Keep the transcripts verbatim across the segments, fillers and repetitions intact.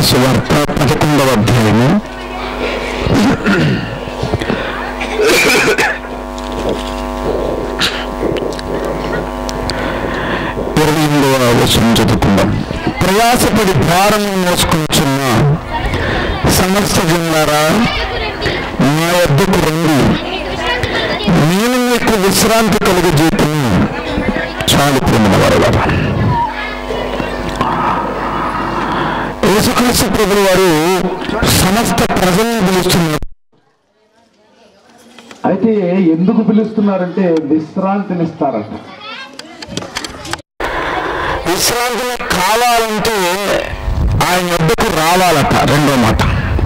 సువార్త పదకొండవ అధ్యాయము ఇరవై ఎనిమిదవ వచనం చదువుకుందాం. ప్రయాసపడి భారం మోసుకొనిచున్న సమస్త జనులారా నా వద్దకు రండి, నేను మీకు విశ్రాంతి కలుగజేతును. చాలు ప్రేమ వారలారా, యేసుక్రీస్తు ప్రభువు వారు సమస్త ప్రజలను పిలుస్తున్నారు. అయితే ఎందుకు పిలుస్తున్నారంటే విశ్రాంతినిస్తారట. విశ్రాంతిని కావాలంటే ఆయన వద్దకు రావాలట. రెండో మాట,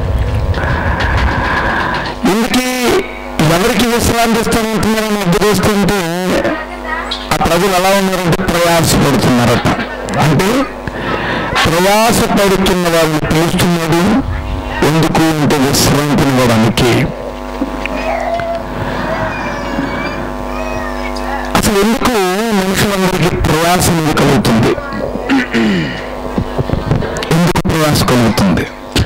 ఇందుకీ ఎవరికి విశ్రాంతి ఇస్తానంటున్నారని ఉద్దేశిస్తుంటే ఆ ప్రజలు ఎలా ఉన్నారంటే ప్రయాసపడుతున్నారట. అంటే ప్రయాసపడుతున్న వాళ్ళని పిలుస్తున్నాడు. ఎందుకు అంటే విశ్రాంతిని ఇవ్వడానికి. అసలు ఎందుకు మనుషులందరికీ ప్రయాస ఎందుకు కలుగుతుంది? ఎందుకు ప్రయాస కలుగుతుంది?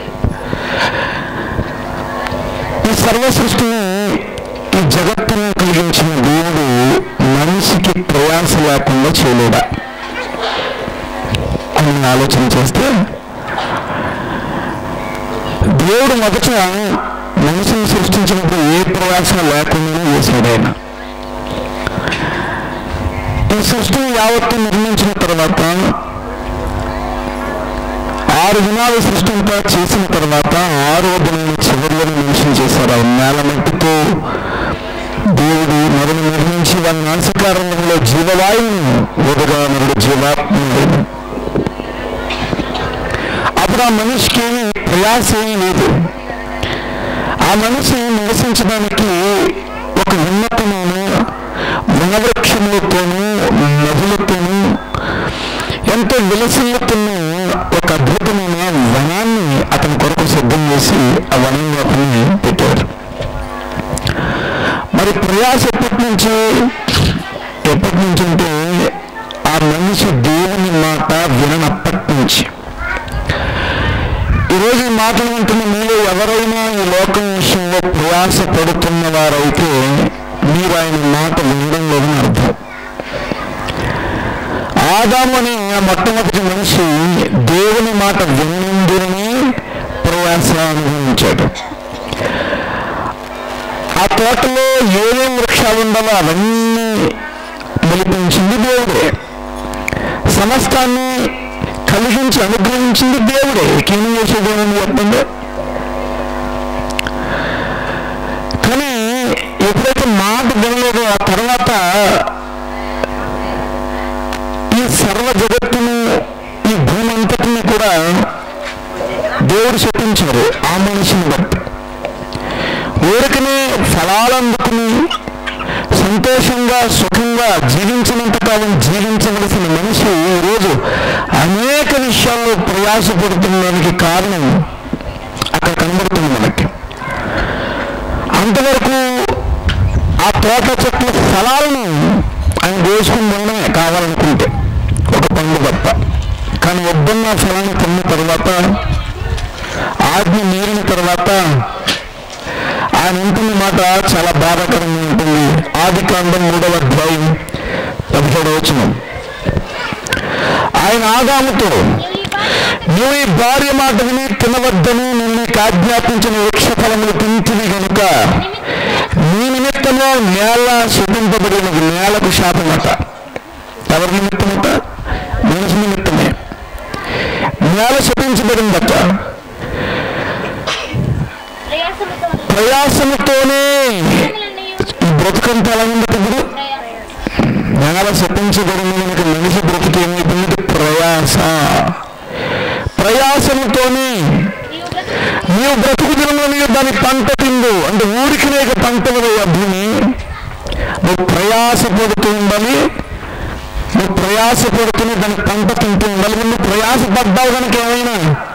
ఈ సర్వ సృష్టిని, ఈ జగత్తును కలిగించిన దేవుడు మనిషికి ప్రయాస లేకుండా చేయలేడా అని ఆలోచన చేస్తే, దేవుడు మొదట మనిషిని సృష్టించినప్పుడు ఏ ప్రయాస లేకుండానే చేశాడు ఆయన. ఈ సృష్టిని యావత్తు నిర్మించిన తర్వాత ఆరు దినాలు సృష్టి అంతా చేసిన తర్వాత ఆరో దినాన్ని చివరిలోనే మనిషిని చేశారు. ఆ నేల మట్టితో దేవుడు నరుని నిర్మించి వాళ్ళ నాసికారంలో జీవవాయువును వదగా నరుడు జీవాత్మ. అప్పుడు ఆ మనిషికి ప్రయాస ఏమీ లేదు. ఆ మనిషి నివసించడానికి ఒక ఉన్నతమైన వనవృక్షములతోనూ నదులతోనూ ఎంతో విలసిల్లుతున్న ఒక అద్భుతమైన వనాన్ని అతని కొరకు సిద్ధం చేసి ఆ వనాన్ని అతన్ని పెట్టారు. మరి ప్రయాస ఎప్పటి నుంచి ఎప్పటి నుంచి అంటే ఆ మనిషి దేవుని మాట విననప్పటి నుంచి. ఈరోజు ఈ మాటలు వింటున్న మీలో ఎవరైనా ఈ లోకం విషయంలో ప్రయాస పడుతున్న వారైతే మీరు ఆయన మాట వినడం లేదని అర్థం. ఆదాము అనే మొట్టమొదటి మనిషి దేవుని మాట విన్నందునే ప్రయాస అనుభవించాడు. ఆ తోటలో ఏమేమి వృక్షాలు ఉండాలో అవన్నీ మొలిపించింది దేవుడే. సమస్తాన్ని కలిగించి అనుగ్రహించింది దేవుడే. ఏం చేసేదేమని చెప్పండి. కానీ ఎప్పుడైతే మాట వినలేదో ఆ తర్వాత ఈ సర్వ జగత్తును, ఈ భూమి అంతటిని కూడా దేవుడు శపించారు ఆ మనిషిని బట్టి. ఊరికనే ఫలాలందుకుని సంతోషంగా సుఖంగా జీవించినంత కాలం జీవించవలసిన మనిషి ఈరోజు అనేక విషయాల్లో ప్రయాసపడుతున్నదానికి కారణం అక్కడ కనబడుతుంది మనకి. అంతవరకు ఆ తోట చెట్ల ఫలాలను ఆయన దోచుకుని ఉండడమే కావాలనుకుంటే, ఒక పండు తప్ప. కానీ వద్దన్న ఫలాన్ని తిన్న తర్వాత, ఆజ్ఞ మీరిన తర్వాత ఆయన ఉంటున్న మాట చాలా బాధాకరంగా ఉంటుంది. ఆది కాండం మూడవ అధ్యాయం పదిహేడవ వచనం. ఆయన ఆదాముతో, నువ్వు ఈ భార్య మాట విని తినవద్దని నేను నీకు ఆజ్ఞాపించిన వృక్ష ఫలములు తింటివి కనుక నీ నిమిత్తము నేల శపింపబడినది. నేలకు శాపమట. ఎవరి నిమిత్తమట? మనిషి నిమిత్తమే నేల శపించబడిందట. ప్రయాసముతోనే ఈ బ్రతుకంతా ఎలా ఉందట. ఇప్పుడు నేల శపించబడింది కనుక మనిషి బ్రతుకు ఏమైపోయింది? ప్రయాస. ప్రయాసముతోనే నీవు బ్రతుకు దినంలో నీవు దాని పంట తిందు. అంటే ఊరికి లేక పంటలు భూమి. నువ్వు ప్రయాసపడుతూ ఉండాలి. నువ్వు ప్రయాసపడుతూనే దాని పంట తింటూ ఉండాలి. నువ్వు ప్రయాసపడ్డావు కనుక ఏమైనా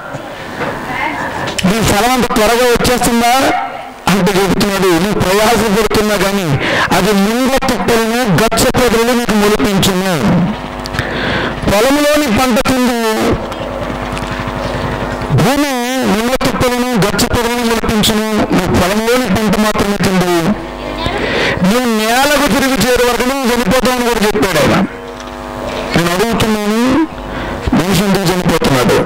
నీ ఫలం అంత త్వరగా వచ్చేస్తుందా అంటే చెబుతున్నాడు. నువ్వు ప్రయాసపడుతున్నా కానీ అది ముంగ తుప్పలను గచ్చ పొదలు నీకు మొలిపించును. పొలంలోని పంట తిందు భూమి కూడా చెప్పాడు ఆయన. నేను అడుగుతున్నాను, మనిషి ఎందుకు చనిపోతున్నాడు?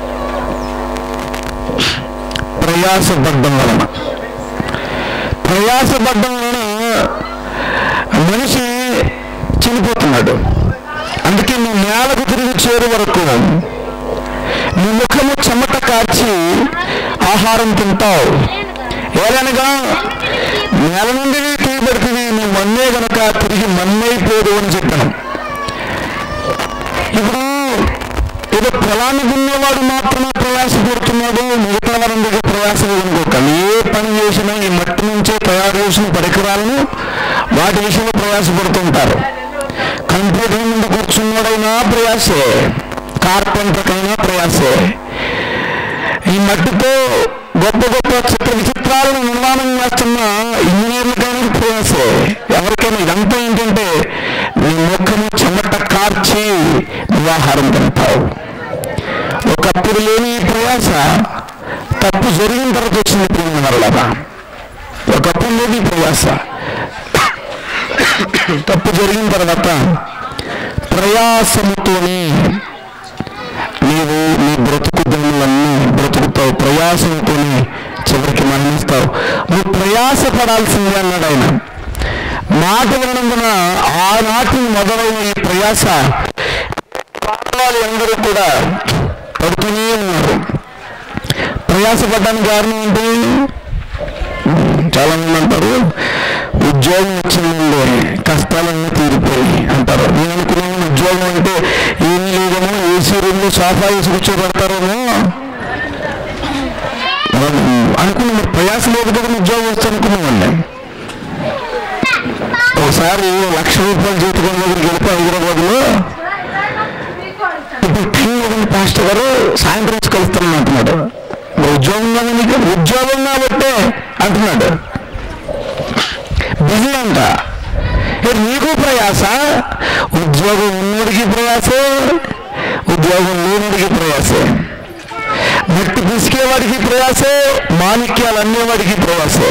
ప్రయాసపడ్డం వలన. ప్రయాసపడ్డం వలన మనిషి చనిపోతున్నాడు. అందుకే నువ్వు నేలకు తిరిగి చేరు వరకు నీ ముఖము చెమట కార్చి ఆహారం తింటావు. ఏలనగా నేల నుండి తీయబడుతుంది, నువ్వు మన్నే గనక తిరిగి మన్నైపోదు అని చెప్పాను. ఇప్పుడు ఏదో పొలాన్ని దున్నేవాడు మాత్రమే ప్రయాసపడుతున్నాడు, మిగతా వారందరికీ ప్రయాసం అనుకోక. ఏ పని చేసినా ఈ మట్టి నుంచే తయారు చేసిన పరికరాలను వాటి విషయంలో ప్రయాసపడుతుంటారు. కంప్యూటర్ ముందు కూర్చున్నాడైనా ప్రయాసే, కార్పెంటర్కైనా ప్రయాసే. ఈ మట్టితో గొప్ప గొప్ప చిత్ర విచిత్రాలను నిర్మాణం చేస్తున్న ఇంజనీర్లకైనా ప్రయాసే. ఎవరికైనా ఇదంతా ఏంటంటే నీ ముఖము చెమట కార్చి ఆహారం తింటావు. ఒకప్పుడు లేని ప్రయాస తప్పు జరిగిన తర్వాత వచ్చింది. ప్రియమైనవారులారా, ఒకప్పుడు లేని ప్రయాస తప్పు జరిగిన తర్వాత ప్రయాసముతోనే నీవు నీ బ్రతుకు దినములన్నీ బ్రతుకుతావు. ప్రయాసంతోనే చివరికి మరణిస్తావు. నువ్వు ప్రయాసపడాల్సిందే అన్నాడు ఆయన. మాట వినందున ఆనాటి మొదలైన ఈ ప్రయాస అందరూ కూడా పడుతూనే ఉన్నారు. ప్రయాసపడడానికి కారణం ఏంటి? చాలా మంది అంటారు ఉద్యోగం వచ్చిందండి, కష్టాలన్నీ తీరిపోయి అంటారు. నేను అనుకున్నాను ఉద్యోగం అంటే ఏమీ లేదేమో, ఏసీ రూమ్లో సోఫా వేసి కూర్చోబెడతారేమో అనుకున్నాం. ప్రయాస లేకపోతే ఉద్యోగం వస్తే అనుకున్నామండి. ఒకసారి లక్ష రూపాయలు జీతం దగ్గరికి వెళ్తే హైదరాబాద్లో ఇప్పుడు టైం పాస్టర్ గారు సాయంత్రం వచ్చి కలుస్తానని అంటున్నాడు. ఉద్యోగంగా నీకు ఉద్యోగం కాబట్టే అంటున్నాడు. బిజీ అంట. నీకు ప్రయాస, ఉద్యోగం ఉన్నోడికి ప్రయాసే, ఉద్యోగం లేనిడికి ప్రయాసే. మట్టి పిసికేవాడికి ప్రయాసే, మాణిక్యాలు అన్నేవాడికి ప్రయాసే.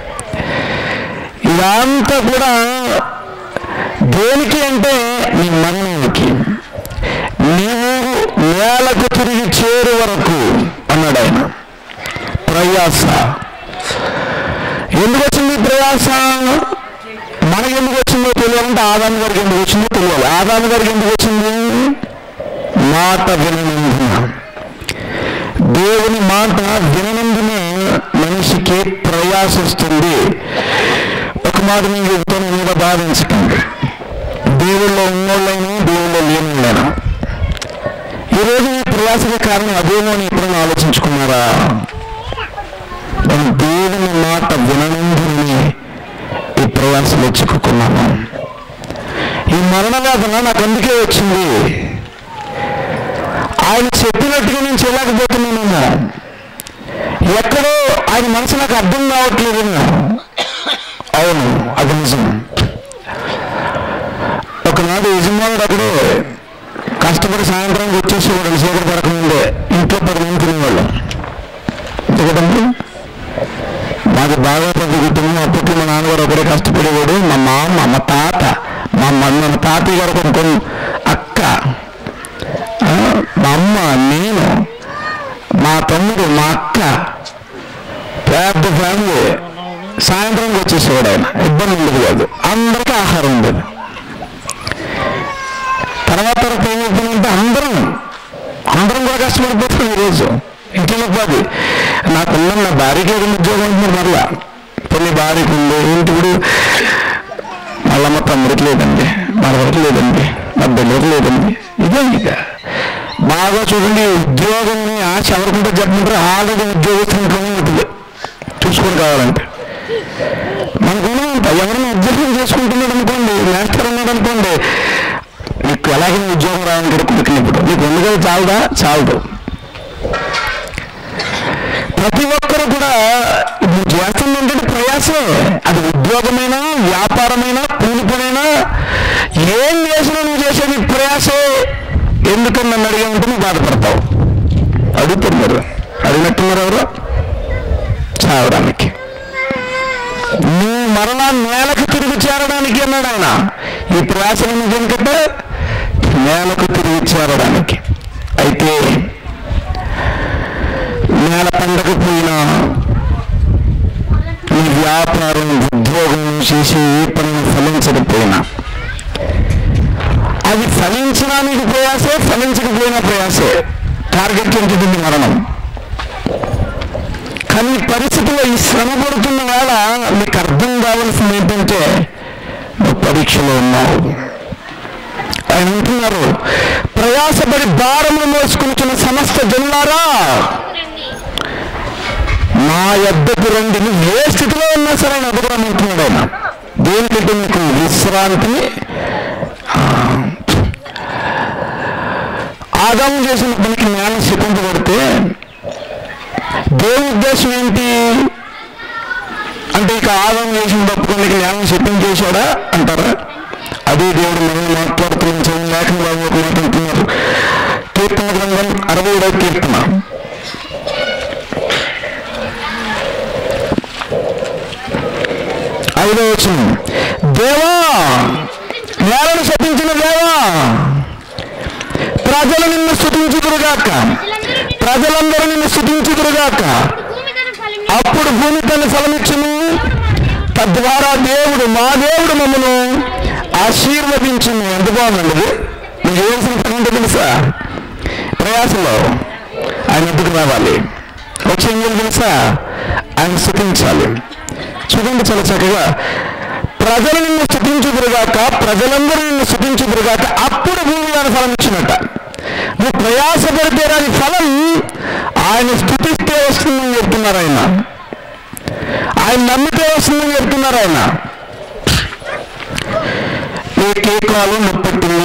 ఇదంతా కూడా దేనికి అంటే నీ మరణానికి. నీవు నేలకు తిరిగి చేరు వరకు అన్నాడు ఆయన. ప్రయాస ఎందుకు వచ్చింది? ప్రయాస మనకి ఎందుకు వచ్చిందో తెలియాలంటే ఆదాము గారికి ఎందుకు వచ్చిందో తెలియాలి. ఆదాము గారికి ఎందుకు వచ్చింది? మాట వినందున. దేవుని మాట వినందునే మనిషికి ప్రయాస వస్తుంది. ఒక మాట నేను చెబుతాను, మీద బాధించకండి. దేవుళ్ళో ఉన్నోళ్ళైనా దేవుళ్ళో లేనిళ్ళైనా ఈరోజు ఈ ప్రయాసకి కారణం అదేమో అని ఎప్పుడైనా ఆలోచించుకున్నారా? మనం దేవుని మాట వినందునే ఈ ప్రయాసలో చిక్కుకున్నాను. ఈ మరణ వేదన నాకు అందుకే వచ్చింది. ఆయన చెప్పినట్టుగా నేను చేయలేకపోతున్నానేమో, ఎక్కడో ఆయన మనసు నాకు అర్థం కావట్లేదేమో. అవును, అది నిజం. ఒకనాడు యజమానుడు అక్కడే కష్టపడి సాయంత్రానికి వచ్చేసి కూడా చీకటి పడకముందే ఇంట్లో పది మంది తినేవాళ్ళు. అంతే కదండి. మాది బాగా పెద్ద కుటుంబం. అప్పట్లో మా నాన్నగారు ఒకడే కష్టపడేవాడు. మా మామ, మా తాత, మా మన తాతయ్య గారు కొన్ని అక్క, మా అమ్మ, నేను, మా తమ్ముడు, మా అక్క, పెద్ద ఫ్యామిలీ. సాయంత్రానికి వచ్చేసేవాడు ఆయన. ఇబ్బంది ఉండదు కాదు, అందరికీ ఆహారం ఉండదు. తర్వాత ఏమవుతుందంటే అందరం అందరం కూడా కష్టపడిపోతాం. ఈరోజు ఇంట్లో పోదు. నాకున్న నా భార్యకి ఏదైనా ఉద్యోగం ఉంటున్నారు. మరలా కొన్ని భార్యకు ఉంది ఏంటి, ఇప్పుడు మళ్ళీ మా తమ్ముడికి లేదండి, మా వరకు లేదండి, మా బిడ్డలకు లేదండి. ఇదే ఇక బాగా చూడండి. ఉద్యోగం ఆశ ఎవరికంటే చెప్పమంటారు, ఆల్రెడీ ఉద్యోగస్తులు ఉంటుంది చూసుకొని కావాలంటే. మనకునే ఉంటాయి. ఎవరైనా ఉద్యోగం చేసుకుంటున్నాడు అనుకోండి, మాస్టర్ ఉన్నాడు అనుకోండి, నీకు ఎలాగైనా ఉద్యోగం రావాలని కొడుకున్నప్పుడు నీకు ఎందుకంటే చాలదా? చాలదు. ప్రతి ఒక్కరు కూడా ఇప్పుడు చేస్తుంది ఏంటంటే ప్రయాసమే. అది ఉద్యోగమైనా, వ్యాపారమైనా, కూలి పనైనా, ఏం చేసినా నువ్వు చేసేది ప్రయాసే. ఎందుకని నన్ను అడిగా ఉంటే నువ్వు బాధపడతావు. అడుగుతున్నారు, అడిగినట్టున్నారు ఎవరు? చావడానికి. నువ్వు మరలా నేలకు తిరిగి చేరడానికి అన్నాడు ఆయన. ఈ ప్రయాసలను దేనికంటే నేలకు తిరిగి చేరడానికి. అయితే నేల పండకపోయినా నీ వ్యాపారం ఉద్యోగం చేసి ఏ పనులు ఫలించకపోయినా అది ఫలించడానికి ప్రయాసే, ఫలించకపోయినా ప్రయాసే. టార్గెట్ ఏంటిది? మరణం. కానీ పరిస్థితుల్లో ఈ శ్రమ పడుతున్న వేళ మీకు అర్థం కావాల్సింది ఏంటంటే నువ్వు పరీక్షలో ఉన్నావు. ఆయన అంటున్నారు, ప్రయాసపడి భారములు మోసుకుంటున్న సమస్త జనులారా నా యొద్దకు రండి. నువ్వు ఏ స్థితిలో ఉన్నా సరే ఆయన ఎదుగురాని అంటున్నాడు. ఆయన దేనికంటే నీకు విశ్రాంతిని. ఆదాము చేసిన పనికి జ్ఞానం శపించబడితే దేవుని ఉద్దేశం ఏంటి అంటే ఇక ఆదాము చేసిన తప్పుకొని జ్ఞానం శపించేశాడా అంటారా? అదే దేవుడు మనం మాట్లాడుతున్నాం. లేఖన బాబు ఒక మాట అంటున్నారు, కీర్తన గ్రంథం అరవై ఏడవ కీర్తన ఐదో వచనం, దేవా నేలను శపించిన దేవా ప్రజలు నిన్ను స్తుతించుదురుగాక, ప్రజలందరూ నిన్ను స్తుతించుదురుగాక, అప్పుడు భూమి తన ఫలమిచ్చును, తద్వారా దేవుడు మా దేవుడు మమ్మను ఆశీర్వదించును. ఎంత బాగుందండి. మీకు ఏల్సిన పని ఉంటే తెలుసా? ప్రయాసంలో ఆయన ఎదుగు రావాలి. వచ్చి ఏం తెలుసా? ఆయన స్తుతించాలి. చూడండి చాలా చక్కగా, ప్రజలు నిన్ను స్తుతించుదురుగాక, ప్రజలందరూ నిన్ను స్తుతించుదురుగాక, అప్పుడు భూమి దాని ఫలం ఇచ్చినట్ట. నువ్వు ప్రయాసపడితే రాని ఫలం ఆయన స్తుతిస్తే వస్తుందని చెప్తున్నారు. ఆయన ఆయన నమ్మితే వస్తుందని చెప్తున్నారు. ఆయన ఏ కేకాలు నొప్పెట్టింది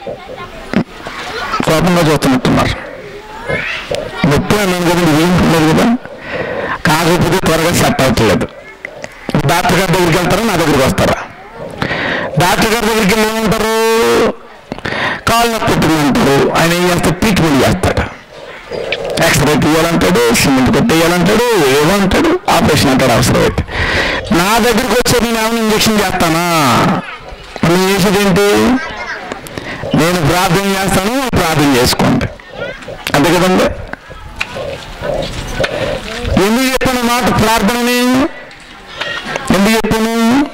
కోపంగా చూస్తున్నట్టున్నారు. నొప్పి అన్నాను కదండి, ఏం లేదు కదా. కాకపోతే త్వరగా సెట్ అవుతలేదు. డాక్టర్ గారి దగ్గరికి వెళ్తారా, నా దగ్గరికి వస్తారా? డాక్టర్ గారి దగ్గరికి వెళ్ళి ఏమంటారు? కాళ్ళు నొప్పి పెట్టిందంటారు. ఆయన ఏం చేస్తాడు? ట్రీట్మెంట్ చేస్తాడు. ఎక్స్రే తీయాలంటాడు, సిమెంట్ కొట్టేయాలంటాడు, ఏమో అంటాడు, ఆపరేషన్ అంటాడు అవసరమైతే. నా దగ్గరికి వచ్చే నేను ఏమైనా ఇంజక్షన్ చేస్తానా? నేను చేసేది ఏంటి? నేను ప్రార్థన చేస్తాను, ప్రార్థన చేసుకోండి, అంతే కదండి. ఎందుకు చెప్పాను మాట ప్రార్థనని? ఎందుకు చెప్పాను?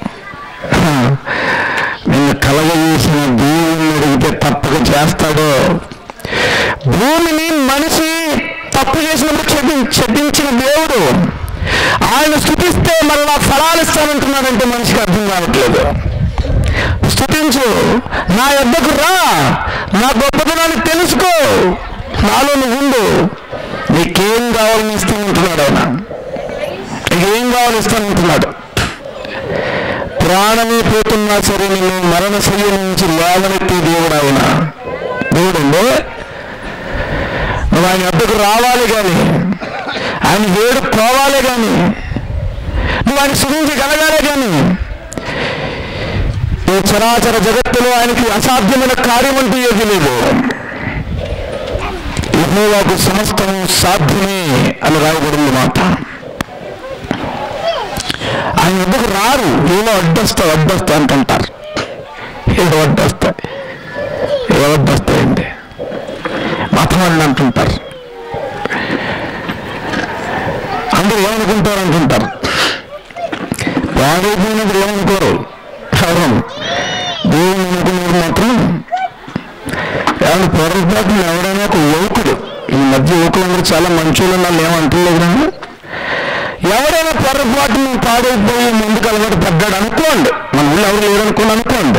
నిన్ను కలగజేసిన దేవుని అడిగితే తప్పక చేస్తాడు. భూమిని మనిషి తప్పు చేసినప్పుడు చెడ్డి చెడ్డించిన దేవుడు ఆయన స్తుతిస్తే మళ్ళా ఫలాలు ఇస్తానంటున్నాడంటే మనిషికి అర్థం కావట్లేదు. స్తుతించు, నా యొద్దకు రా, నా గొప్పతనాన్ని తెలుసుకో, నాలో నువ్వు ఉండు, నీకేం కావాలని ఇస్తానంటున్నాడు. ఆయన నీకేం కావాలని ఇస్తానంటున్నాడు. ప్రాణమే పోతున్నా సరే నేను మరణ శయ్య నుంచి లేవనెత్తే దేవుడు ఆయన. దేవుడండి, నువ్వు ఆయన వద్దకు రావాలి కానీ, ఆయన వేడుకోవాలి కానీ, నువ్వు ఆయన స్తుతించగలగాలే కానీ, ఈ చరాచర జగత్తులో ఆయనకి అసాధ్యమైన కార్యం అంటూ ఏది లేదు. యెహోవాకు సమస్తం సాధ్యమే అని రాయబడింది మాట. ఆయన ఎందుకు రారు? ఏదో అడ్డొస్తా అడ్డొస్తా అంటుంటారు. ఏదో అడ్డొస్తాయి, ఏదో అడ్డొస్తాయండి, మతం అని అంటుంటారు. అందరూ ఏమనుకుంటారు అంటుంటారు. వాడైపోయినప్పుడు ఏమనుకోరు. అవును, దేవుని అనుకున్నప్పుడు మాత్రం ఏమైనా పొరపాటున ఎవడైనా ఒక యువకుడు, ఈ మధ్య యువకులందరూ చాలా మంచోళ్ళు వాళ్ళు ఏమంటలేదు కానీ, ఎవరైనా పొరపాటును పాడైపోయి ముందుకు అలవాటు పడ్డాడు అనుకోండి, మన ఊళ్ళో ఎవరు లేరనుకోండి అనుకోండి,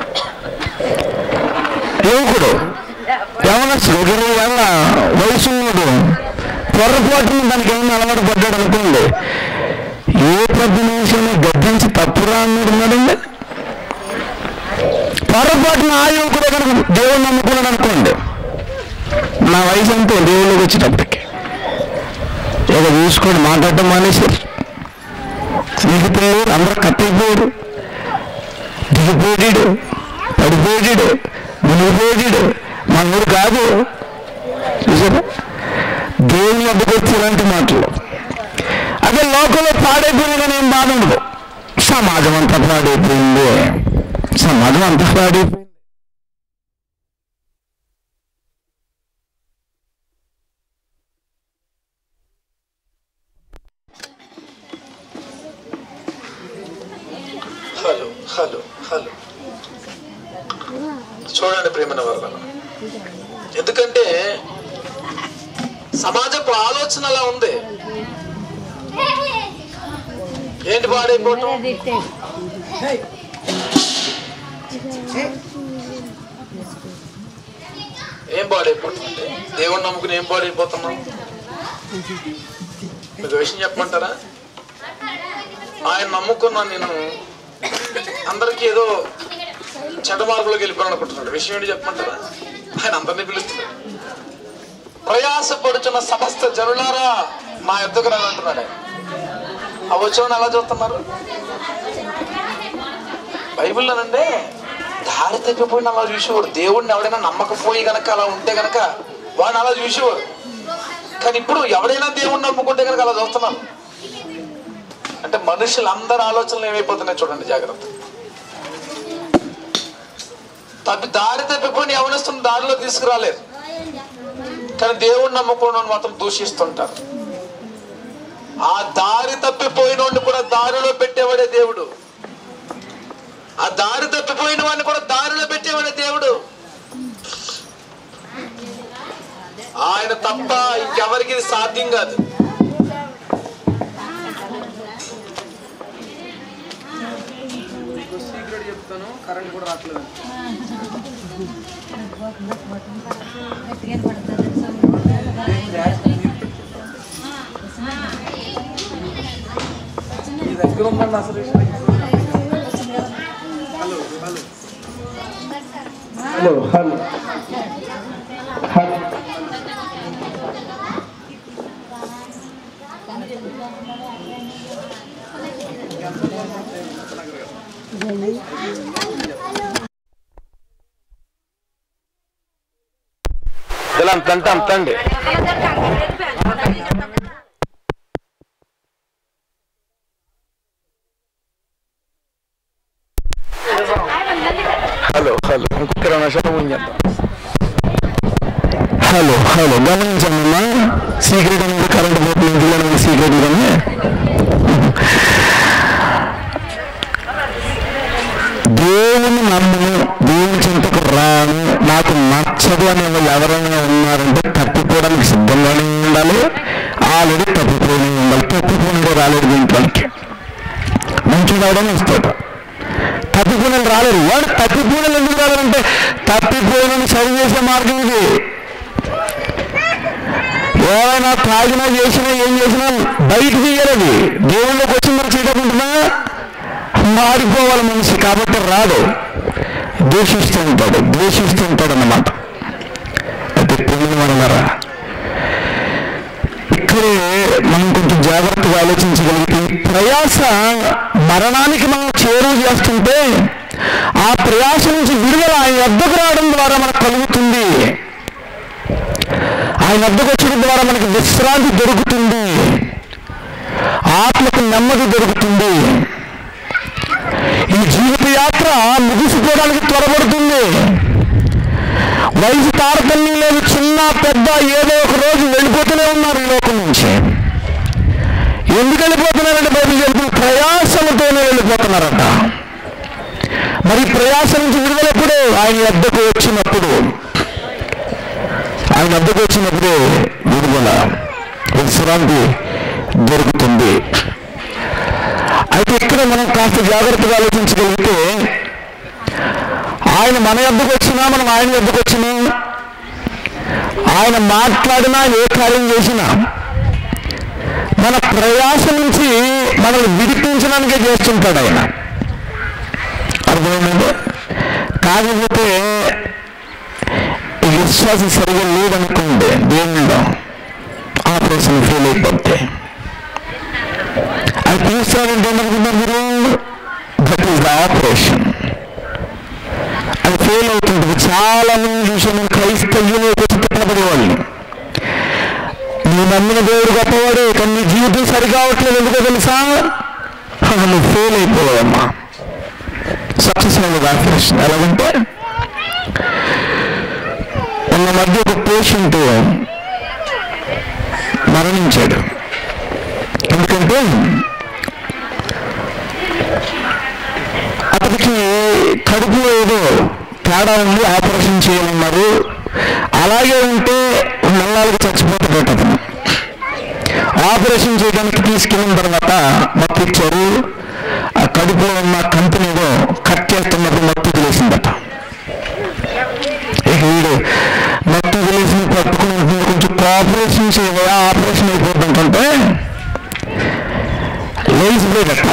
యువకుడు ఏమన్నా ఇరవై ఏళ్ళ వయసు ఉన్నాడు, పొరపాటును దానికి ఏమైనా అలవాటు పడ్డాడు అనుకోండి, ఏ పెద్ద నిమిషాన్ని గద్దించి తప్పురా అన్నాడు ఉన్నాడండి. పొరపాటున ఆ యువకుడే కనుక దేవుడు నమ్ముకున్నాడు అనుకోండి, నా వయసు అంతే దేవుళ్ళకి వచ్చేటప్పటికి ఏదో చూసుకోండి, మాట్లాడటం మానేశారు. స్నేహితులు అందరూ కట్టయిపోయాడు, దిగిపోయాడు, పడిపోయాడు, మునిగిపోయాడు. మనూరు కాదు. చూసారా దేవుని వద్దకు వచ్చి ఇలాంటి మాటలు. అదే లోకంలో పాడైపోయినా కానీ ఏం బాధ ఉండదు. సమాజం అంతా పాడైపోయింది, సమాజం అంతా పాడైపోయింది. హలో హలో హలో చూడండి ప్రేమన వల్ల, ఎందుకంటే సమాజపు ఆలోచన అలా ఉంది. ఏంటి పాడైపోవటం? ఏం పాడైపోవటం అంటే దేవుణ్ణి నమ్ముకుని ఏం పాడైపోతున్నాం? మీకు విషయం చెప్పమంటారా? ఆయన నమ్ముకున్నాను నేను, అందరికీ ఏదో చెడ్డ మార్పులోకి వెళ్ళిపోయాను అనుకుంటున్నాడు. విషయం ఏంటి చెప్పమంటారా? ఆయన అందరినీ పిలుస్తున్నాడు. ప్రయాసపడుచున్న సమస్త జనులారా నా ఎద్దుకు రా అంటున్నాడు. ఆ వచ్చేవాడిని ఎలా చూస్తున్నారు? బైబిల్లోనండి దారి తప్పిపోయిన అలా చూసేవాడు. దేవుడిని ఎవడైనా నమ్మకపోయి గనక అలా ఉంటే గనక వాడిని అలా చూసేవాడు. కానీ ఇప్పుడు ఎవడైనా దేవుడిని నమ్ముకుంటే కనుక అలా చూస్తున్నాం. అంటే మనుషులందరి ఆలోచనలు ఏమైపోతున్నాయి చూడండి, జాగ్రత్త. తప్పి దారి తప్పిపోయి ఎవరిస్తున్న దారిలో తీసుకురాలేదు, కానీ దేవుడిని నమ్ముకోవడం మాత్రం దూషిస్తుంటారు. ఆ దారి తప్పిపోయినోడిని కూడా దారిలో పెట్టేవాడే దేవుడు. ఆ దారి తప్పిపోయిన వాడిని కూడా దారిలో పెట్టేవాడే దేవుడు. ఆయన తప్ప ఇంకెవరికి ఇది సాధ్యం కాదు. చెప్తాను, కరెంట్ కూడా రావట్లేదు. మీ దగ్గర ఉందండి అసలు. Hello hello hello hello hello ఇలా అంతంటే అంతండి. హలో హలో ఇంకొక రెండు నిమిషాలు ఉంచేద్దాం. హలో హలో గమనించమ్మా, సీక్రెట్ అనేది కరెంట్ పోతుంది, ఇంట్లో అనేది సీక్రెట్ కానీ దేవుని నమ్మను, దేవుని చింతకు రాను, నాకు నచ్చదు అనే వాళ్ళు ఎవరైనా ఉన్నారంటే తప్పిపోవడానికి సిద్ధంగానే ఉండాలి. ఆల్రెడీ తప్పిపోయి ఉండాలి. తప్పిపోయినడే రాలేదు దీంట్లోకి, మంచి రావడం వస్తాడు. తప్పిపోయిన రాలేరు. వాడు తప్పిపోయిన ఎందుకు రాలేరంటే తప్పిపోయిన సరి చేసే మార్గం ఇది. ఏమైనా తాగినా చేసినా ఏం చేసినా బయట తీయలేదు. దేవుళ్ళకి వచ్చి మనం చేయకుండా మారిపోవాలి మనిషి. కాబట్టి రాడు, ద్వేషిస్తూ ఉంటాడు ద్వేషిస్తూ ఉంటాడు అన్నమాట. అయితే పుణ్యం అన్నారా, ఇక్కడే మనం కొంచెం జాగ్రత్తగా ఆలోచించగలిగితే ప్రయాస మరణానికి మనం చేరువ చేస్తుంటే ఆ ప్రయాస నుంచి విడుదల ఆయన వద్దకు రావడం ద్వారా మనకు కలుగుతుంది. ఆయన వద్దకు వచ్చడం ద్వారా మనకి విశ్రాంతి దొరుకుతుంది, ఆత్మకు నెమ్మది దొరుకుతుంది. ఈ జీవిత యాత్ర ముగిసిపోవడానికి త్వరపడుతుంది. వయసు తారతమ్యం లేదు, చిన్న పెద్ద ఏదో ఒక రోజు వెళ్ళిపోతూనే ఉన్నారు ఈ లోకం నుంచి. ఎందుకు వెళ్ళిపోతున్నారంటే బైబిల్ చెబుతుంది ప్రయాసలతోనే వెళ్ళిపోతున్నారట. మరి ప్రయాస నుంచి విడుదలప్పుడు ఆయన వద్దకు వచ్చినప్పుడు ఆయన వద్దకు వచ్చినప్పుడు విడుదల విశ్రాంతి దొరుకుతుంది. అయితే ఇక్కడ మనం కాస్త జాగ్రత్తగా ఆలోచించగలిగితే ఆయన మన వద్దకు వచ్చినా మనం ఆయన వద్దకు వచ్చినా ఆయన మాట్లాడినా ఏ కార్యం చేసినా మన ప్రయాస నుంచి మనల్ని విడిపించడానికే చేస్తుంటాడు ఆయన. అర్థమైందండి? కాకపోతే విశ్వాసం సరిగా లేదనుకోండి, దేవుళ్ళో ఆపరేషన్ ఫెయిల్ అయిపోతే అది తీసుకోవాలంటే ఏమనుకుంటున్నారు మీరు? That is the operation. అది ఫెయిల్ అవుతుంటుంది. చాలా మంది చూసాను క్రైస్తవ్యంలో పడే వాళ్ళు, నువ్వు నమ్మిన దేవుడు గొప్పవాడు కానీ నీ జీవితం సరిగా అవట్లేదు. ఎందుకో తెలుసా? నువ్వు ఫెయిల్ అయిపోవాలమ్మా. సక్సెస్ అవ్వదు ఆపరేషన్. ఎలాగంటే ఉన్న మధ్య ఒక పేషెంట్ మరణించాడు. ఎందుకంటే అతనికి కడుపులో ఏదో తేడా ఉంది, ఆపరేషన్ చేయాలన్నారు. అలాగే ఉంటే నెలలకు చచ్చిపోతాడట అతను. ఆపరేషన్ చేయడానికి తీసుకెళ్ళిన తర్వాత మత్తు ఇచ్చారు. ఆ కడుపులో ఉన్న కంపెనీలో కట్టేస్తున్నప్పుడు మత్తు తెలిసిందట. ఇక వీడు మత్తు తెలిసిన పట్టుకుని కొంచెం కోఆపరేషన్ చేయవా, ఆపరేషన్ అయిపోతుంటే లేచిపోయేదట.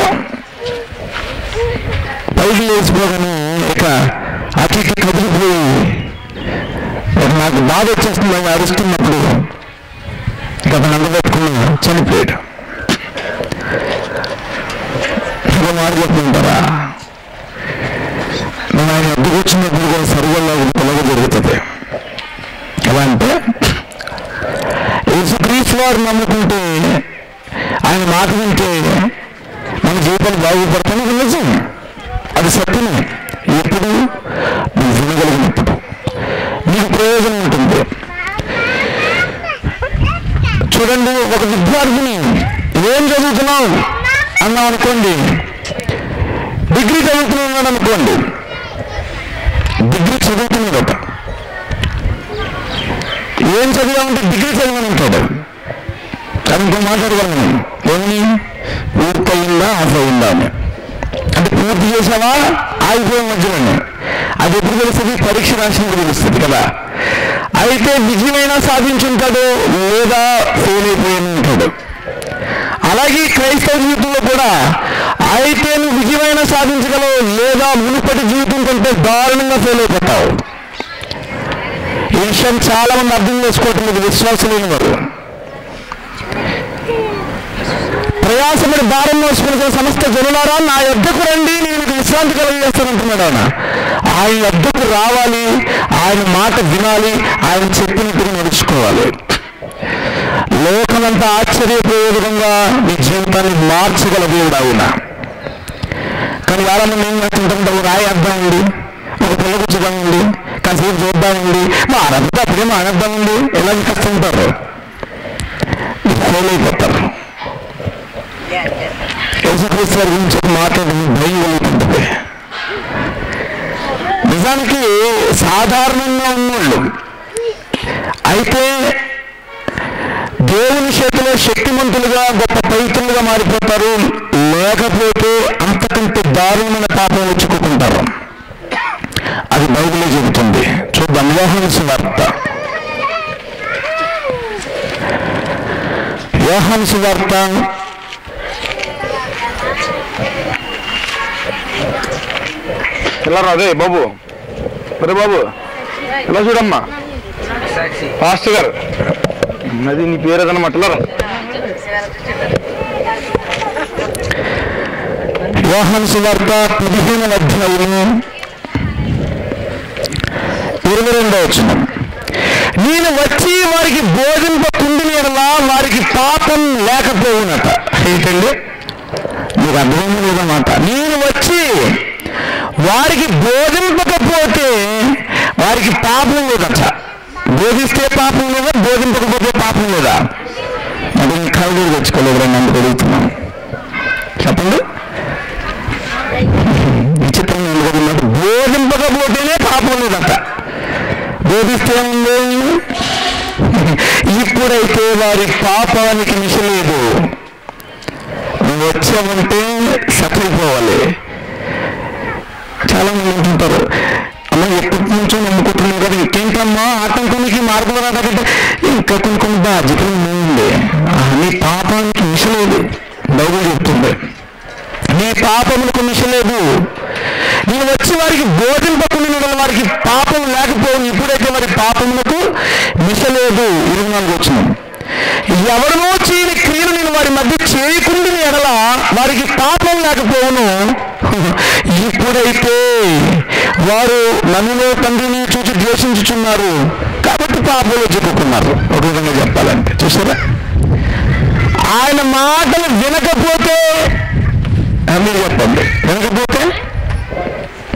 పైకి లేచిపోగానే ఇక అటు ఇటు కదిలిపోయి నాకు బాధ వచ్చేస్తుందని అరుస్తున్నప్పుడు ఇక అతను అందబెట్టుకుని చనిపోయాడు. ఇలా మాట చెప్తుంటారా, నేను ఆయన అడ్డుకు వచ్చినప్పుడు కూడా సరిగా పొలగ జరుగుతుంది. ఎలా అంటే యేసుక్రీస్తు వారు నమ్ముకుంటే, ఆయన మాట వింటే మన జీవితాలు బాగుపడతానికి నిజం, అది సత్యమే. ఎప్పుడు నువ్వు వినగలిగినప్పుడు నీకు ప్రయోజనం ఉంటుంది. చూడండి, ఒక విద్యార్థిని ఏం చదువుతున్నావు అన్నాం అనుకోండి, డిగ్రీ చదువుతున్నాడు అనుకోండి, డిగ్రీ చదువుతున్నాడట. ఏం చదివామంటే డిగ్రీ చదివాను అంటాడు. కానీ ఇంకో మాట్లాడగలను, ఏమని పూర్తయిందా ఆఫ్ అయిందా అని. అంటే పూర్తి చేసావా ఆగిపోయిన మధ్యలోనే. అది ఎప్పుడు తెలుస్తుంది? పరీక్ష రాసినప్పుడు తెలుస్తుంది కదా. అయితే విజయమైనా సాధించుంటాడు, లేదా ఫెయిల్ అయిపోయి ఉంటాడు. అలాగే క్రైస్తవ జీవితంలో కూడా అయితే నువ్వు విజయమైనా సాధించగలవు, లేదా మునుపటి జీవితం కంటే దారుణంగా ఫెయిల్ అయిపోతావు. ఈ విషయం చాలా మంది అర్థం చేసుకోవటం లేదు, విశ్వాసం లేని వారు. ప్రయాసపడి భారం మోసుకునే సమస్త జనులారా నా యొద్దకు రండి, నేను మీకు విశ్రాంతి కలుగజేస్తానంటున్నాడు ఆయన. ఆయన యొద్దకు రావాలి, ఆయన మాట వినాలి, ఆయన చెప్పినట్టుగా నడుచుకోవాలి. లోకమంతా ఆశ్చర్యపోయే విధంగా మీ జీవితాన్ని మార్చగల దేవుడు ఆయన. కానీ వాళ్ళ మంది ఏం చేస్తుంటారంటే ఒక రాయి అర్థమైంది, ఒక పిల్ల కూర్చోదామండి, కాసేపు చూద్దామండి, మా ఆనందం అప్పుడే మా ఆనందం ఉంది, ఎలా కష్టంటారు, ఫెయిల్ అయిపోతారు. యేసుక్రీస్తు వారి గురించి మాట్లాడడం భయం కలుగుతుంటుంది. నిజానికి సాధారణంగా ఉన్నోళ్ళు అయితే దేవుని చేతిలో శక్తిమంతులుగా గొప్ప పవిత్రులుగా మారిపోతారు, లేకపోతే అంతకంటే దారుణమైన పాపంలో చిక్కుకుంటారు. అది బైబిలే చెబుతుంది. చూద్దాం, యోహాను సువార్త యోహాను సువార్త ఇలా రాదే బాబు, అరే బాబు ఇలా చూడమ్మా, పాస్టర్ గారు అది నీ పేరు ఏదన్నమాట. ఇలా యోహాను సువార్త పదిహేనవ అధ్యాయము ఇరవై రెండవ వచనం. నేను వచ్చి వారికి బోధింపకుండిన యెడల వారికి పాపం లేకపోవునట. ఏంటండి మీకు అర్థమైంది లేదన్నమాట. నేను వచ్చి వారికి బోధింపకపోతే వారికి పాపం లేదట. బోధిస్తే పాపం లేదా, బోధింపకపోతే పాపం లేదా? అది కళ్ళు తెచ్చుకోలేదు, నన్ను అడుగుతున్నాను, చెప్పండి. విచిత్రంగా ఎందుకు బోధింపకపోతేనే పాపం లేదట, బోధిస్తే ఉంది. ఇప్పుడైతే వారి పాపానికి మిషలేదు. నువ్వు వచ్చావంటే సఫైపోవాలి. చాలా మంది అంటుంటారు, అమ్మ ఎప్పటి నుంచో నమ్ముకుంటున్నాం కదా, ఇంకేంటమ్మా ఆటంకానికి మార్గం రాదంటే ఇంకా కొన్ని కొన్ని బాధ్యతలు ఉంది. నీ పాపానికి మిషలేదు, బైబిల్ చెప్తుంది. నీ పాపములకు మిషలేదు. నేను వచ్చి వారికి బోధింపకుండా వారికి పాపం లేకపోవు, ఇప్పుడైతే వారి పాపములకు మిషలేదు. ఇరవై నాలుగు వచ్చిన ఎవరినో చేయని క్రియలు నేను వారి మధ్య చేయకుండా ఎడల వారికి పాపం లేకపోవును. ఇప్పుడైతే వారు నన్నులో తండ్రిని చూసి ద్వేషించుచున్నారు కాబట్టి పాపంలో చిక్కుకున్నారు. ఒక విధంగా చెప్పాలంటే చూసారా, ఆయన మాటలు వినకపోతే మీరు చెప్పండి, వినకపోతే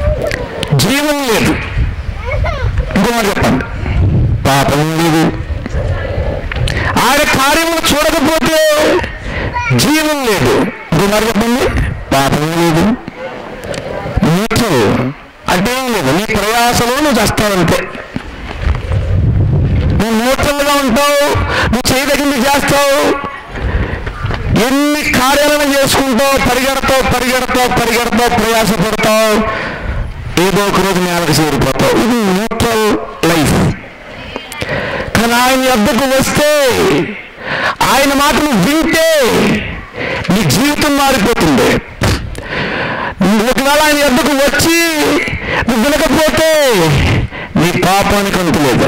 ఒకసారి చెప్పండి, పాపం లేదు. న్యూట్రల్ అంటే ఏం లేదు, నీ ప్రయాసలో నువ్వు చేస్తావంతే. నువ్వు న్యూట్రల్గా ఉంటావు, నువ్వు చేయదగింది చేస్తావు, ఎన్ని కార్యాలను చేసుకుంటావు, పరిగెడతావు పరిగెడతావు పరిగెడతావు ప్రయాసపడతావు, ఏదో ఒక రోజు నేలకు చేరిపోతావు. ఇది న్యూట్రల్ లైఫ్. కానీ ఆయన వద్దకు వస్తే, ఆయన మాటను వింటే నీ జీవితం మారిపోతుంది. ఒకవేళ ఆయన వద్దకు వచ్చి నువ్వు వినకపోతే నీ పాపానికి అంతు లేదు.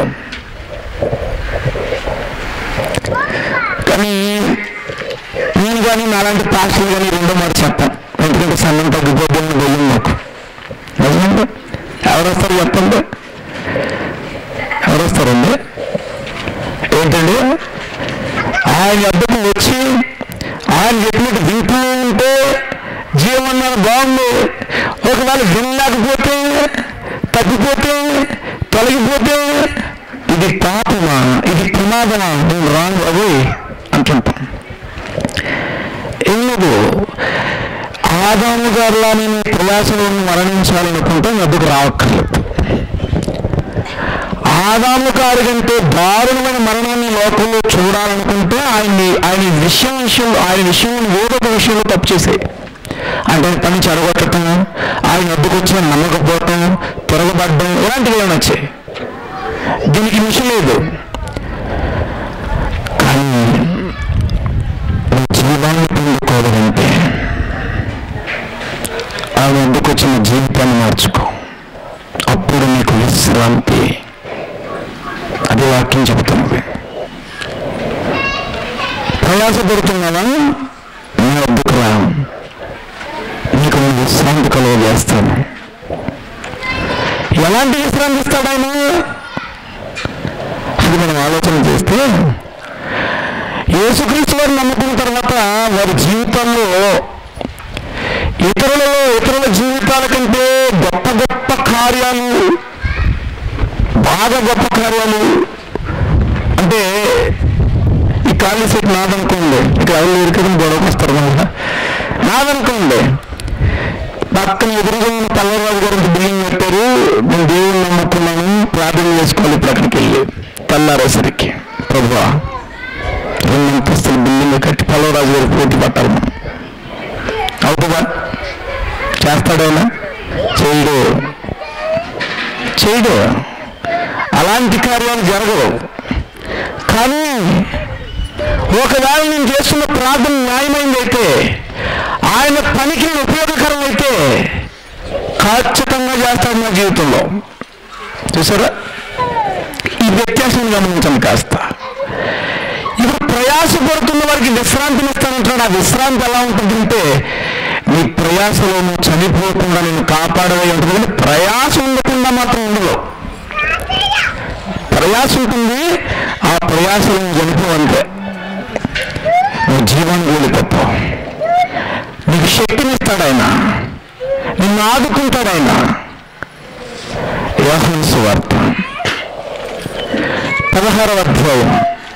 కానీ నేను కానీ నాలాంటి పాస్టర్లు కానీ రెండో మాట చెప్పాను, ఎందుకంటే సన్నం తగ్గిపోతుంది భయం నాకు. నిజమండి, ఎవరు వస్తారు చెప్పండి, ఎవరు వస్తారండి? ఏంటండి, ఆయన వద్దకు వచ్చి ఆయన చెప్పినట్టు వింటూ ఉంటే జీవనం బాగుంది. ఒకవేళ వినలేకపోతే, తగ్గిపోతే, తొలగిపోతే ఇది పాపమా, ఇది ప్రమాదమా, నేను రాను బాబు అంటుంటాం. ఎందుకు ఆదాము గారిలా నేను ప్రయాసంలో మరణించాలనుకుంటే వద్దకు రావక్కర్లేదు. ఆదాము గారి కంటే దారుణమైన మరణాన్ని లోకంలో చూడాలనుకుంటే ఆయన్ని ఆయన విషయం విషయం ఆయన విషయం ఏదో ఒక విషయంలో తప్పు చేసే, అంటే పని చెడగొట్టడం, ఆయన వద్దకు వచ్చిన నమ్మకపోవటం, తిరగబడడం, ఇలాంటివి ఏమైనా వచ్చాయి. దీనికి విషయం లేదు. కానీ జీవాన్ని పొందుకోవాలంటే ఆయన వద్దకు వచ్చిన జీవితాన్ని మార్చుకో, అప్పుడు నీకు విశ్రాంతి. అది వాక్యం చెబుతున్నది. ప్రయాసపడుతున్నావా, నీ వద్దకు రా, నీకు నేను విశ్రాంతి కలుగ చేస్తాను. ఎలాంటి విశ్రాంతి ఇస్తాడు ఆయన? అది మనం ఆలోచన చేస్తే, యేసుక్రీస్తు వారు నమ్ముకున్న తర్వాత వారి జీవితాల్లో ఇతరులలో ఇతరుల జీవితాల కంటే గొప్ప గొప్ప కార్యాలు, బాగా గొప్ప కార్యాలు, అంటే ఈ ఖాళీ సెట్ నాదనుకోండి, ఇక ఎవరు ఎరుకడం గొడవకు వస్తారు కదా, నాదనుకోండి. పక్కన ఎదురుగా ఉన్న పల్లెరాజు గారికి బిల్డింగ్ పెట్టారు, నేను దేవుని నమ్ముకున్నాను, ప్రార్థన చేసుకోవాలి. ఇప్పుడు అక్కడికి వెళ్ళి తెల్లారేసరికి ప్రభువా రెండు అంతస్తుల బిల్డింగ్ కట్టి పల్లెరాజు గారికి పోటీ పట్టాలి. మనం అవుతుందా? చేస్తాడైనా? చేయడు చేయడు అలాంటి కార్యాలు జరగవు. కానీ ఒకవేళ నేను చేస్తున్న ప్రార్థన న్యాయమైందైతే, ఆయన పనికి ఉపయోగకరం అయితే ఖచ్చితంగా చేస్తాడు నా జీవితంలో. చూసారా, ఈ వ్యత్యాసం గమనించండి కాస్త. ఇప్పుడు ప్రయాసపడుతున్న వారికి విశ్రాంతిని ఇస్తానంటున్నాడు. ఆ విశ్రాంతి ఎలా ఉంటుందంటే, నీ ప్రయాసలో నువ్వు చనిపోకుండా నేను కాపాడవే ఉంటుంది. కానీ ప్రయాస ఉండకుండా మాత్రం ఉండదు. ప్రయాస ఉంటుంది, ఆ ప్రయాసలో నువ్వు చనిపోవంతే, నువ్వు జీవాన్ని కూలిపోతావు. నీకు శక్తిని ఇస్తాడు ఆయన, నిన్ను ఆదుకుంటాడు ఆయన. యోహాను సువార్త పదహారవ అధ్యాయం,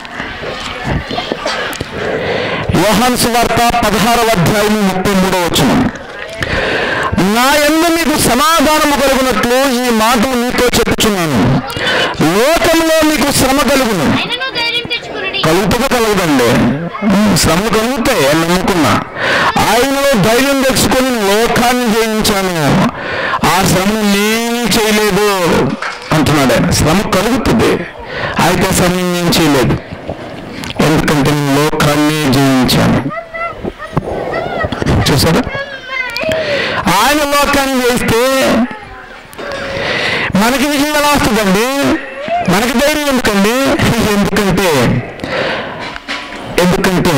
యోహాను సువార్త పదహారవ అధ్యాయం ముప్పై మూడవ వచనం. నా యందు మీకు సమాధానము కలుగునట్లు ఈ మాటలు మీతో చెప్పుచున్నాను. లోకంలో మీకు శ్రమ కలుగును, కలుగుతుందో కలుగుదండి, శ్రమ కలుగుతాయి అని నమ్ముకున్నా. ఆయనలో ధైర్యం తెచ్చుకొని లోకాన్ని జయించాను, ఆ శ్రమ నేను చేయలేదు అంటున్నాడు ఆయన. శ్రమ కలుగుతుంది, అయితే శ్రమ నేను చేయలేదు, ఎందుకంటే నేను లోకాన్ని జయించాను. చూసారా, ఆయన లోకాన్ని చేస్తే మనకి విజయం ఎలా వస్తుందండి? మనకి ధైర్యం ఎందుకండి? ఎందుకంటే ఎందుకంటే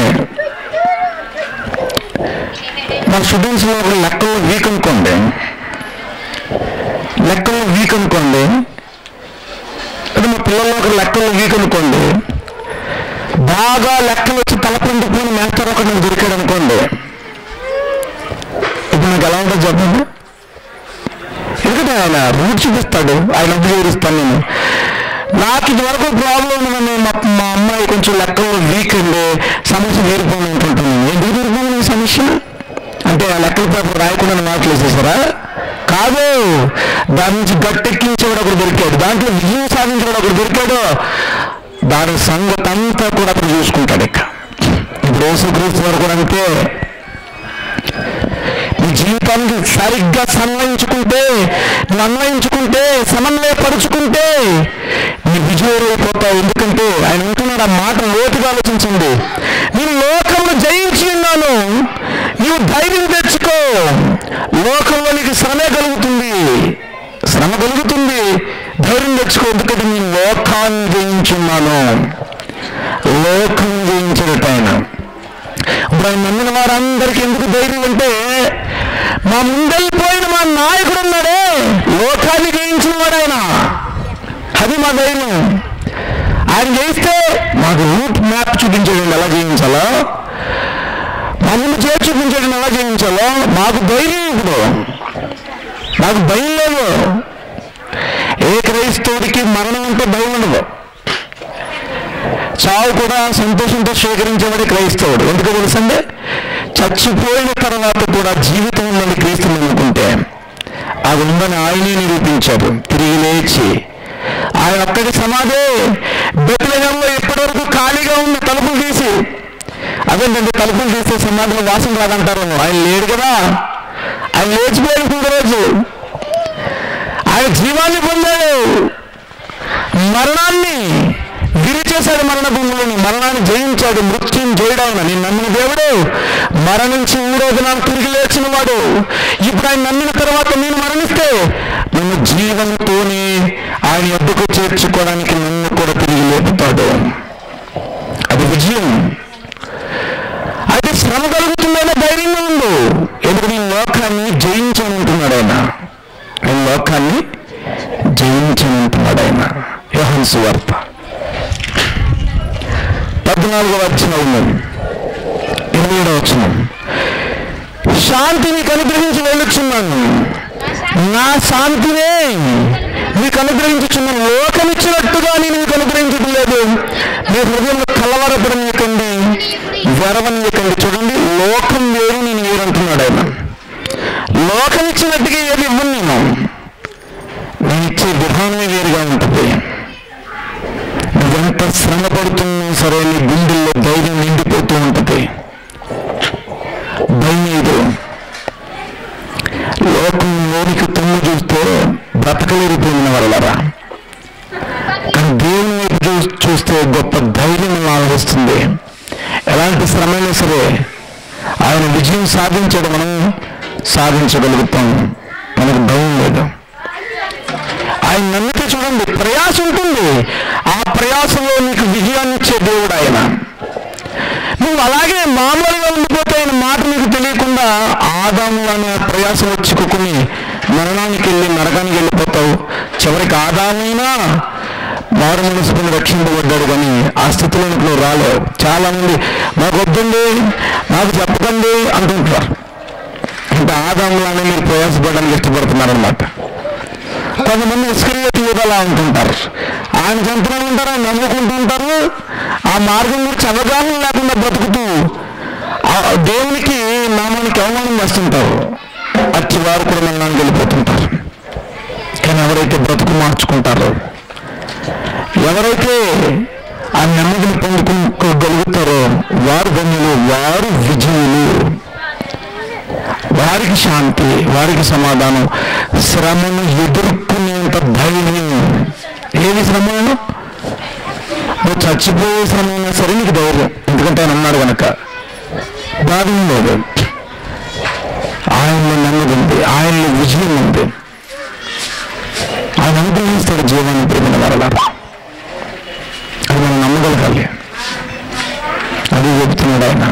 మా స్టూడెంట్స్లో ఒక లెక్కలో వీక్ అనుకోండి, లెక్కలో వీక్ అనుకోండి అది మా పిల్లల్లో ఒక లెక్కలో వీక్ అనుకోండి, బాగా లెక్కలు వచ్చి తలపిండిపోయిన మేస్టర్ ఒకటి నాకు దొరికాడు అనుకోండి, ఇప్పుడు నాకు ఎలా ఉంటుంది చెప్పండి? ఎందుకంటే ఆయన రూట్ చూపిస్తాడు, ఆయన అభివృద్ధిస్తాను. నేను నాకు ఇదివరకు ప్రాబ్లం ఉందని మా మా అమ్మాయి కొంచెం లెక్కల్లో వీక్ అండి, సమస్య తీరిపోయి ఉంటుంటాను. ఎందుకు తీరిపోయింది ఈ సమస్య? అంటే ఆ లెక్కల పేపర్ రాయకుండా మార్కులు వేసేసారా? కాదు, దాని నుంచి గట్టెక్కించేవాడు ఒకడు దొరికాడు, దాంట్లో విజయం సాధించేవాడు ఒకడు దొరికాడు. దాని సంగతి అంతా కూడా అతను చూసుకుంటాడు. ఇక ఇప్పుడు యేసుక్రీస్తు వారు కూడా అంతే. నీ జీవితానికి సరిగ్గా సమన్వయించుకుంటే, నువ్వు అన్వయించుకుంటే, సమన్వయపరుచుకుంటే నీ విజయులైపోతావు. ఎందుకంటే ఆయన అంటున్నాడు, ఆ మాట లోతుగా ఆలోచించండి. నేను లోకంలో జయించి ఉన్నాను, నీవు ధైర్యం తెచ్చుకో. లోకంలో నీకు శ్రమే కలుగుతుంది, శ్రమ కలుగుతుంది, ధైర్యం తెచ్చుకో. ఎందుకంటే నేను లోకాన్ని జయించున్నాను. లోకం జయించినట్టు ఆయన. ఇప్పుడు ఆయన నమ్మిన వారందరికీ ఎందుకు ధైర్యం అంటే, మా ముందైపోయిన మా నాయకుడు ఉన్నాడే, లోకాన్ని జయించిన వాడు ఆయన. అది మా ధైర్యం. ఆయన జయిస్తే మాకు రూట్ మ్యాప్ చూపించేయండి ఎలా జయించాలో, మా ముందు చేసి చూపించేయండి ఎలా జయించాలో. మాకు ధైర్యం ఇప్పుడు, మాకు భయం లేదు. ఏ క్రైస్తవుడికి మరణం అంటే భయం ఉండదు. చావు కూడా సంతోషంతో స్వీకరించేవాడే క్రైస్తవుడు. ఎందుకో తెలుసండి, చచ్చిపోయిన తర్వాత కూడా జీవితం ఉందని క్రీస్తుని అనుకుంటే అది ఉందని ఆయనే నిరూపించారు. తిరిగి లేచి ఆయన ఒక్కడి సమాధే బెత్లెహేములో ఇప్పటివరకు ఖాళీగా ఉన్న తలుపులు తీసి, అదేంటంటే తలుపులు తీస్తే సమాధిలో వాసన రాదంటారు. ఆయన లేడు కదా, ఆయన లేచిపోయిన రోజు ఆయన జీవాన్ని పొందాడు, మరణాన్ని విరిచేశాడు, మరణ భూమిలోని మరణాన్ని జయించాడు, మృత్యుం జయడాయన. నేను నమ్మిన దేవుడు మరణించి మూడో దినాన్ని తిరిగి లేచిన వాడు. ఇప్పుడు ఆయన నమ్మిన తర్వాత నేను మరణిస్తే నన్ను జీవంతోనే ఆయన ఎద్దుకు చేర్చుకోవడానికి నన్ను కూడా తిరిగి లేపుతాడు. అది విజయం. అయితే శ్రమ కలుగుతుందైనా ధైర్యంగా ఉండు. ఎందుకంటే ఈ లోకాన్ని జయించనంటున్నాడు ఆయన. ఈ లోకాన్ని జయించనంటున్నాడు ఆయన. యోహాను సువార్త పద్నాలుగవ అధ్యాయం ఇరవై ఏడవ వచనం, శాంతి మీకు అనుగ్రహించి వెళ్ళుచున్నాను, నా శాంతినే మీకు అనుగ్రహించుచున్నాను. లోకం ఇచ్చినట్టుగా నేను మీకు అనుగ్రహించడం లేదు. మీ హృదయంలో కలవరపడనీయకండి, వెరవనీయకండి. చూడండి, లోకం వేరు నేను వేరు అంటున్నాడు ఆయన. లోకం ఇచ్చినట్టుగా ఏది ఇవ్వను నేను, నేను ఇచ్చే విధానమే వేరుగా ఉంటుంది. నువ్వెంత శ్రమ పడుతున్నా సరే నీ గుండెల్లో ధైర్యం నిండిపోతూ ఉంటుంది. భయం లేదు. లోకం నోరికి తుమ్ము చూస్తే బ్రతకలేరిపోయిన వాళ్ళరా, కానీ దేవుని వైపు చూ చూస్తే గొప్ప ధైర్యం ఆలోచిస్తుంది. ఎలాంటి శ్రమైనా సరే ఆయన విజయం సాధించడం మనం సాధించగలుగుతాం. మనకు భయం లేదు. ఆయన నమ్మితే చూడండి, ప్రయాస ఉంటుంది. ఆ ప్రయాసంలో నీకు విజయాన్ని ఇచ్చే దేవుడు ఆయన. నువ్వు అలాగే మామూలుగా ఉండిపోతే ఆయన మాట నీకు తెలియకుండా ఆదాము అనే ప్రయాసం వచ్చి కుక్కుని మరణానికి వెళ్ళి నరకానికి వెళ్ళిపోతావు. చివరికి ఆదామైనా మారు మనసుకుని రక్షింపబడ్డాడు, కానీ ఆ స్థితిలోనికి నువ్వు రాలేవు. చాలా మంది మాకు వద్దండి, నాకు చెప్పకండి అంటుంటారు. అంటే ఆదాములానే మీరు ప్రయాసపడడానికి ఇష్టపడుతున్నారనమాట. కొంతమంది ఇస్కరియోతు యూదాలా ఉంటుంటారు. ఆయన చంపుతూ ఉంటారు, ఆయన నమ్ముకుంటూ ఉంటారు. ఆ మార్గం గురించి అవగాహన లేకుండా బ్రతుకుతూ దేవునికి నామానికి అవమానం చేస్తుంటారు. అట్టి వారు కూడా మరణానికి వెళ్ళిపోతుంటారు. కానీ ఎవరైతే బ్రతుకు మార్చుకుంటారో, ఎవరైతే ఆ నెమ్మదిని పొందుకోగలుగుతారో వారు ధన్యులు, వారు విజయులు. వారికి శాంతి, వారికి సమాధానం, శ్రమను ఎదుర్కొనేంత ధైర్యం. ఏది శ్రమ? నువ్వు చచ్చిపోయే శ్రమ అయినా సరే నీకు ధైర్యం, ఎందుకంటే ఆయన అన్నాడు కనుక. బాధ లేదు, ఆయనలో నెమ్మది ఉంది, ఆయనలో విజయం ఉంది. ఆయన అనుగ్రహిస్తాడు జీవాన్ని ప్రేమిన వరలా. అది మనం నమ్మగలగాలి. అది చెప్తున్నాడు ఆయన.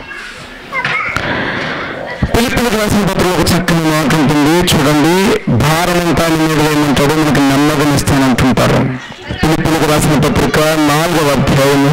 ఫిలిప్పీలకు రాసిన పత్రికలో ఒక చక్కని మాట ఉంటుంది చూడండి. భారమంతా మీద ఏమంటాడు, మనకి నెమ్మదిని ఇస్తానంటుంటారు. ఫిలిప్పీలకు రాసిన పత్రిక నాలుగవ అధ్యాయము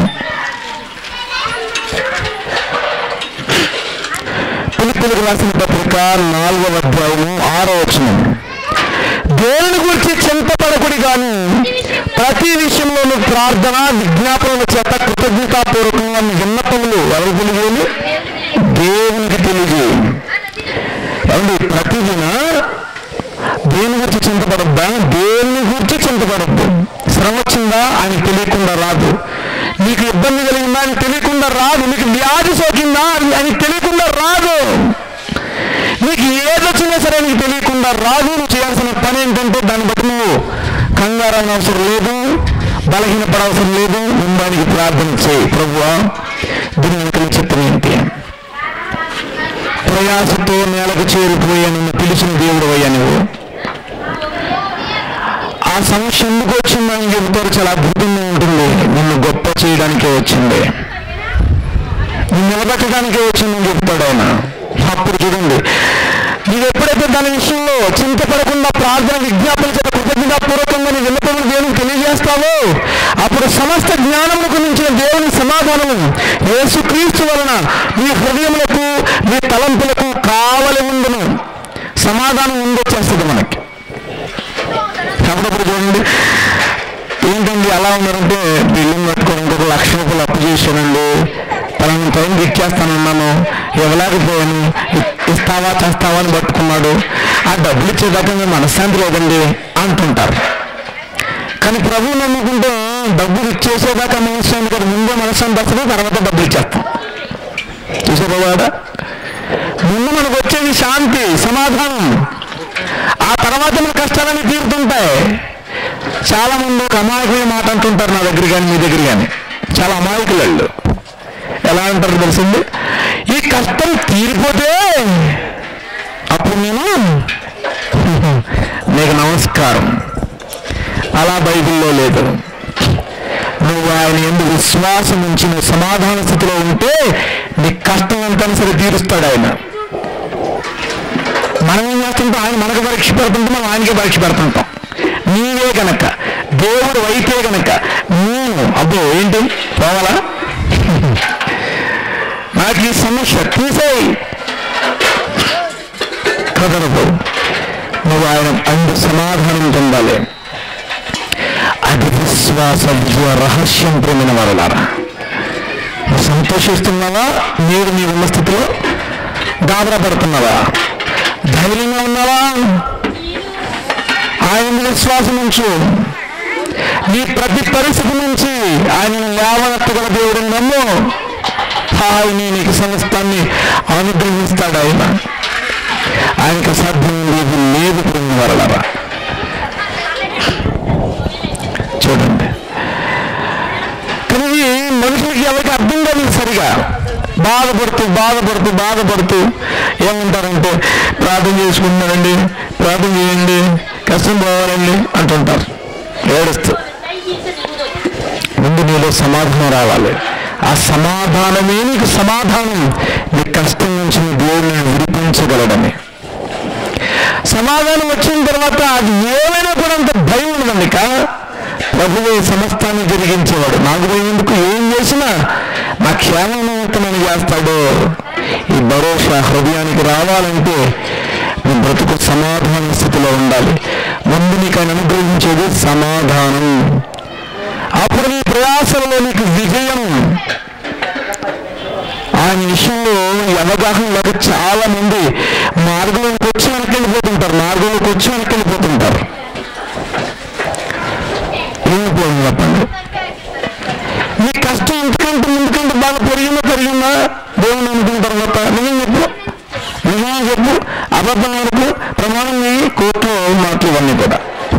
ఫిలిప్పీలకు రాసిన పత్రిక నాలుగవ అధ్యాయము ఆరో వచనం, దేవుని గురించి చింతపడకుడి కానీ ప్రతి విషయంలోనూ ప్రార్థన విజ్ఞాపనల చేత కృతజ్ఞతాపూర్వకంగా విన్నపములు ఎవరు తెలియజేయాలి? దేవునికి తెలియజేయాలి. ఏమండి ప్రతిదిన దేని గురించి చింతపడద్దా? దేని గురించి చింతపడద్దు. శ్రమ వచ్చిందా అని తెలియకుండా రాదు. నీకు ఇబ్బంది కలిగిందా అని తెలియకుండా రాదు. నీకు వ్యాధి సోకిందా అని తెలియకుండా రాదు. నీకు ఏది వచ్చినా సరే నీకు తెలియకుండా రాదు. నువ్వు చేయాల్సిన పని ఏంటంటే దాన్ని బట్టి నువ్వు కంగారు అవసరం లేదు, బలహీన పడవసరం లేదు. ముందానికి ప్రార్థన చేయి, ప్రభువా దీని వెనుక చిత్రం ఏంటి? ప్రయాసతో నేలకు చేరిపోయా నిన్ను పిలిచిన దేవుడు అయ్యా నువ్వు. ఆ సమస్య ఎందుకు వచ్చిందని చెబుతారు, చాలా అద్భుతంగా ఉంటుంది. నిన్ను గొప్ప చేయడానికే వచ్చింది, నిన్ను నిలబెట్టడానికే వచ్చిందని చెప్తాడు ఆయన. అప్పుడు చూడండి, నీవు ఎప్పుడైతే దాని విషయంలో చింతపడకుండా ప్రార్థన విజ్ఞాపన చేత కృతజ్ఞతాపూర్వకంగా నీ విన్నపములు దేవునికి తెలియజేస్తావో అప్పుడు సమస్త జ్ఞానమును గురించిన దేవుని సమాధానము యేసుక్రీస్తు వలన నీ హృదయములకు నీ తలంపులకు కావలి ఉండును. సమాధానం ఉండొచ్చేస్తుంది మనకి. కాబట్టి చూడండి, ఏంటండి అలా ఉన్నారంటే బిల్లుని పట్టుకొని ఇంకొక లక్ష రూపాయలు అప్పు చేశానండి, పలానా టైంకి ఇచ్చేస్తానన్నాను, ఇవ్వలేకపోయాను, ఇస్తావా చేస్తావా అని పట్టుకున్నాడు, ఆ డబ్బులు ఇచ్చేదాకా మేము మనశ్శాంతి లేదండి అంటుంటారు. కానీ ప్రభువు నమ్ముకుంటే డబ్బులు ఇచ్చేసేదాకా మనశ్శాంతి కదా, ముందే మనశ్శాంతి వస్తుంది, తర్వాత డబ్బులు ఇచ్చేస్తాం. చూసారా వాడా? ముందు మనకు వచ్చేది శాంతి, సమాధానం, ఆ తర్వాత మన కష్టాలన్నీ తీరుతుంటాయి. చాలా మంది ఒక అమాయకులు మాట అంటుంటారు నా దగ్గర కానీ మీ దగ్గర కానీ. చాలా అమాయకులు వాళ్ళు ఎలా అంటారు తెలిసింది, ఈ కష్టం తీరిపోతే అప్పుడు నేను నీకు నమస్కారం. అలా బైబిల్లో లేదు. నువ్వు ఆయన ఎందుకు విశ్వాసం నుంచి నువ్వు సమాధాన స్థితిలో ఉంటే నీ కష్టం ఎంత సరే తీరుస్తాడు ఆయన. మనం ఏం చేస్తుంటాం, ఆయన మనకు పరీక్ష పెడుతుంటే మనం ఆయనకే పరీక్ష పెడుతుంటాం. నీవే గనక దేవుడు అయితే గనక నేను అబ్బో ఏంటి పోవాలా, నాకు ఈ సమస్య తీసేయి కదలదు. నువ్వు ఆయన అందు సమాధానం పొందాలి. అది విశ్వాస రహస్యం పొందిన వారులారా. నువ్వు సంతోషిస్తున్నావా? నీవు నీ ఉన్న స్థితిలో గాబరా పడుతున్నావా? ధైర్యంగా ఉన్నావా? ఆయన విశ్వాసం ఉంచు. నీ ప్రతి పరిస్థితి నుంచి ఆయన లేవనెత్తగల దేవుడు నమ్ము. ఆయన నీకు సమస్తాన్ని అనుగ్రహిస్తాడు. ఆయన ఆయనకు అసాధ్యం లేదు లేదు పొందిన వారులారా. చూడండి, కానీ మనుషులకి ఎవరికి అర్థం కాదు సరిగా. బాధపడుతూ బాధపడుతూ బాధపడుతూ ఏమంటారంటే ప్రార్థన చేసుకుంటున్నారండి, ప్రార్థన చేయండి, కష్టం పోవాలండి అంటుంటారు ఏడుస్తూ. ముందు నీలో సమాధానం రావాలి. ఆ సమాధానమే నీకు సమాధానం. నీ కష్టం నుంచి నీ దేవుడిని విడిపించగలడని. సమాధానం వచ్చిన తర్వాత అది ఏమైనా కూడా అంత భయం ఉండదండి. కా ప్రభువే సమస్తాన్ని జరిగించేవాడు. నాకు ఎందుకు ఏం చేసినా నా క్షేమనిమిత్తమని చేస్తాడు. ఈ భరోసా హృదయానికి రావాలంటే నీ బ్రతుకు సమాధాన స్థితిలో ఉండాలి. ముందు నీకు ఆయన అనుగ్రహించేది సమాధానం. అప్పుడు నీ ప్రయాసంలో నీకు విజయం. ఆయన విషయంలో అవగాహన లేక చాలా మంది మార్గంలోకి వచ్చి వెనక్కి వెళ్ళిపోతుంటారు. మార్గంలోకి వచ్చి వెనక్కి వెళ్ళిపోతుంటారు. ఏమిపోయింది చెప్పండి? నీ కష్టం ఇంతకంటే ముందుకంటే బాగా పెరిగిందా పెరిగిందా దేవుని అనుకున్న తర్వాత నిజం చెప్పు, నిజంగా చెప్పు, అబద్ధం వరకు ప్రమాణం నీ కోర్టులో మాటలు ఇవన్నీ కూడా.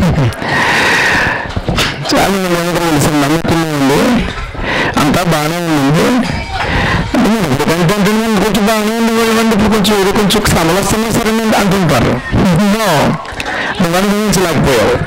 చాలా మంది అందరూ తెలిసి నమ్ముతున్నాయండి, అంతా బాగానే ఉంది, కొంచెం కొంచెం బాగానే ఉంది, ఇప్పుడు కొంచెం ఏదో కొంచెం సమలస్తున్నా సరే అంటుంటారు. నువ్వు అనుభవించలేకపోయావు.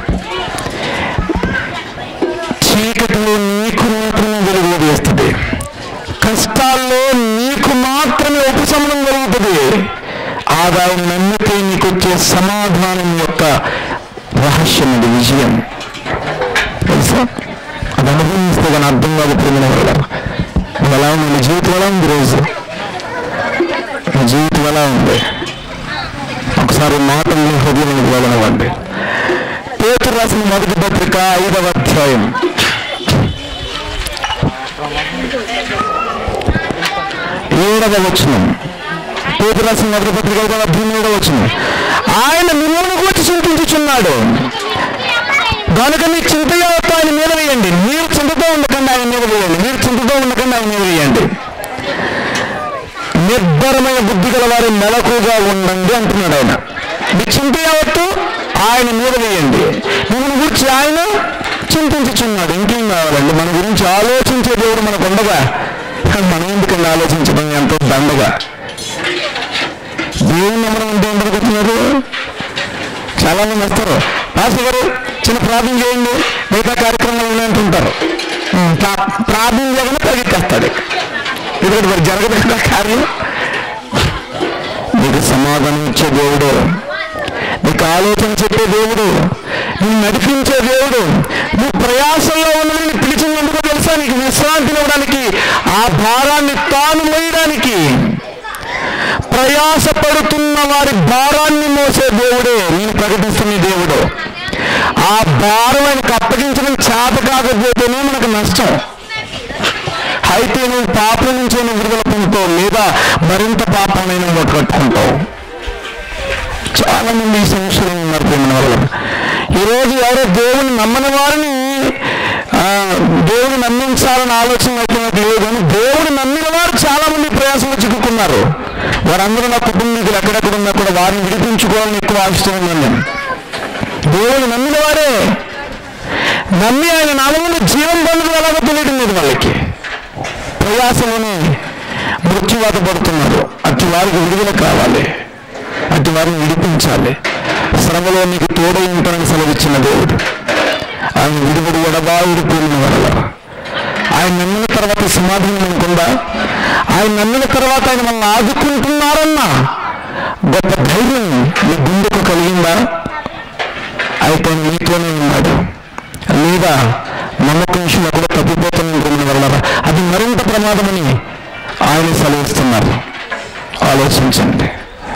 చీకటిలో నీకు మాత్రమే వెలుగు వేస్తుంది. కష్టాల్లో నీకు మాత్రమే ఉపశమనం కలుగుతుంది. ఆదాయం నమ్మితే నీకు వచ్చే సమాధానం యొక్క రహస్యం ఇది, విజయం తెలుసా? అది అనుభవిస్తే కానీ అర్థం కాదు. ప్రేమ వల్ల ఎలా ఉంది నీ జీవితం? ఎలా ఉంది రోజు నీ జీవితం ఎలా ఉంది? ఒకసారి మాటలు హృదయం వెళ్ళనివ్వండి. పేతురు రాసిన మొదటి పత్రిక ఐదవ అధ్యాయం ఏడవ వచనం. పేతురు రాసిన మొదటి పత్రిక ఐదవ అధ్యాయం ఏడవ వచనం, ఆయన మిమ్మల్ని గురించి చింతించుచున్నాడు కనుక మీ చింత యావత్తు ఆయన మీద వేయండి. మీరు చింతతో ఉండకండి ఆయన మీద వేయండి. మీరు చింతతో ఉండకండి ఆయన మీద వేయండి. నిర్భరమైన బుద్ధి గల వారి మెలకుగా ఉండండి అంటున్నాడు ఆయన. మీ చింత యావత్తు ఆయన మీద వేయండి. మిమ్మల్ని గురించి ఆయన చింతించుచున్నాడు. ఇంకేం కావాలండి? మన గురించి ఆలోచించే దేవుడు మనకు ఉండగా మనం ఎందుకండి ఆలోచించడం? ఎంతో దండగా దేవుని నమ్మడం అంటే ఎందుకుతున్నారు? చాలా మంది వస్తారు, పాస్టర్ గారు చిన్న ప్రార్థన చేయండి, మిగతా కార్యక్రమాలు ఉన్నాయంటుంటారు. ప్రార్థన చేయకుండా పరిగెత్తేస్తాడు. ఎందుకంటే మరి జరగదు కదా కార్యం. నీకు సమాధానం ఇచ్చే దేవుడు, నీకు ఆలోచన చెప్పే దేవుడు, నువ్వు నడిపించే దేవుడు, నువ్వు ప్రయాసంలో ఉన్నది పిలిచినందుకు తెలుసా నీకు విశ్రాంతి ఇవ్వడానికి, ఆ భారాన్ని తాను మోయడానికి. ప్రయాసపడుతున్న వారి భారాన్ని మోసే దేవుడే నేను ప్రకటిస్తున్న దేవుడు. ఆ భారం ఆయనకు అప్పగించడం చేత కాకపోతేనే మనకు నష్టం. అయితే నువ్వు పాపం నుంచి విడుదల పొందుతావు, లేదా మరింత పాపాన్ని నువ్వు కట్టుకుంటావు. చాలా మంది ఈ సమస్యలు ఉన్నారు మన వల్ల. ఈరోజు ఎవరో దేవుని నమ్మని వారిని దేవుని నమ్మించాలని ఆలోచన అయిపోయినట్టు లేదు, కానీ దేవుడు నమ్మిన వారు చాలా మంది ప్రయాసంలో చిక్కుకున్నారు. వారందరూ నా కుటుంబీకులు ఎక్కడెక్కడ ఉన్నా కూడా వారిని విడిపించుకోవాలని ఎక్కువ ఆశిస్తున్నాను నేను. దేవుడు నమ్మిన వారే నమ్మి ఆయన నామమును జీవం పొందడం ఎలాగో తెలియడం లేదు వాళ్ళకి. ప్రయాసలోనే మృత్యువాత పడుతున్నారు. అటు వారికి విడుదల కావాలి, అటు వారిని విడిపించాలి. శ్రమలో నీకు తోడై ఉంటానని సెలవిచ్చిన దేవుడు. ఆయన విడిపడి ఎడబావిడిపోయిన వల్ల ఆయన నమ్మిన తర్వాత సమాధానం అనుకుందా? ఆయన నమ్మిన తర్వాత ఆయన మనల్ని ఆదుకుంటున్నారన్న గొప్ప ధైర్యం నీ గుండెకు కలిగిందా? అయితే నీతోనే ఉన్నాడు, లేదా నమ్మకం విషయంలో కూడా తప్పిపోతున్న వల్ల అది మరింత ప్రమాదమని ఆయన సెలవిస్తున్నారు. ఆలోచించండి.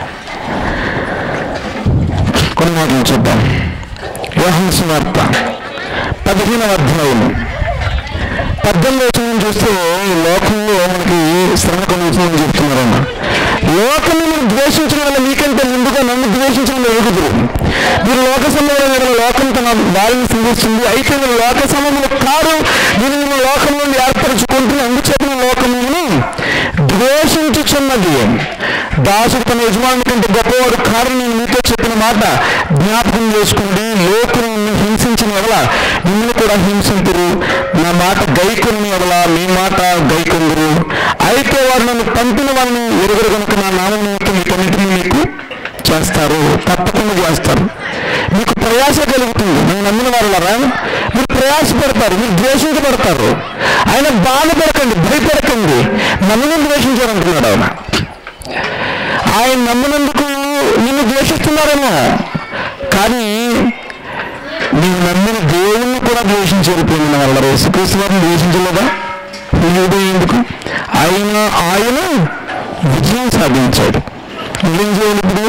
కొన్ని మాటలు చూద్దాం. యోహాను సువార్త పదిహేనవ అధ్యాయం పద్దెనిమిది వచనం చూస్తే లోకంలో మనకి శ్రమ కలుగుతుందని చెప్తున్నారన్న. లోకం మీరు ద్వేషించడం వల్ల మీకంటే ముందుగా నన్ను ద్వేషించడం ఎరుగుదురు. మీరు లోక సంబంధమైన లోకం తన వారిని సింధిస్తుంది, అయితే మీరు లోక సంబంధులు కాదు, మీరు నేను లోకం నుండి ఏర్పరచుకుంటున్న అందుచేత లోకమును ద్వేషించుచున్నది. దాసుడు తన యజమాని కంటే గొప్పవాడు కారణం నేను మీతో చెప్పిన మాట జ్ఞాపకం చేసుకోండి. లోకులను హింసించిన వల్ల నిన్ను కూడా హింసింతురు, నా మాట గైకొని వల్ల మీ మాట గైకొందురు. అయితే వారు నన్ను పంపిన వాళ్ళని ఎరుగురు కనుక నా నామం నిమిత్తం వీటన్నిటిని మీకు చేస్తారు, తప్పకుండా చేస్తారు. మీకు ప్రయాస కలుగుతుంది. నేను నమ్మిన వాళ్ళరా మీరు ప్రయాసపడతారు, మీరు ద్వేషించబడతారు. ఆయన బాధపడకండి, భయపడకండి. నమ్మిన ద్వేషించారంటున్నాడు ఆయన. ఆయన నమ్మినందుకు నిన్ను ద్వేషిస్తున్నారేమో, కానీ నీవు నమ్మిన దేవుణ్ణి కూడా ద్వేషించరిపోయింది వాళ్ళ. యేసుక్రీస్తు వారిని ద్వేషించలేదా? ఎందుకు? ఆయన ఆయన విజయం సాధించాడు. ఏం చేయాలి ఇప్పుడు?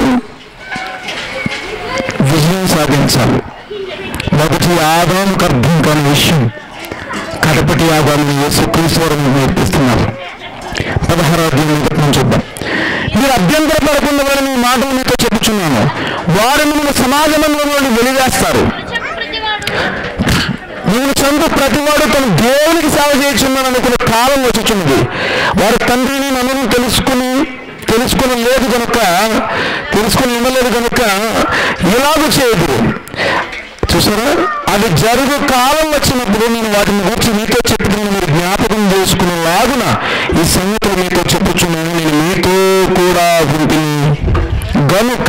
విజయం సాధించాలి. మొదటి ఆదాముకు అర్థం కాని విషయం కడపటి ఆదాముని యేసుక్రీస్తు వారిని నేర్పిస్తున్నారు. పదహారు అధ్యాయం చూద్దాం. మీరు అభ్యంతర పడకుండా వారిని ఈ మాటలు మీతో చెప్పుచున్నాను. వారు మిమ్మల్ని సమాజంలో వెలివేస్తారు. మిమ్మల్ని చంపు ప్రతివాడు తన దేవునికి సేవ చేయుచున్నాను అనుకునే కాలం వచ్చుచున్నది. వారి తండ్రిని నన్ను తెలుసుకుని తెలుసుకుని లేదు కనుక తెలుసుకుని ఉండలేదు కనుక ఇలాగ చేయదు. చూసారా? అది జరుగు కాలం వచ్చినప్పుడు నేను వాటిని గురించి మీతో చెప్పిన మీరు జ్ఞాపకం చేసుకునేలాగున ఈ సంగతులు మీతో చెప్పుచున్నాను. నేను మీతో కూడా ఉంటుంది గనుక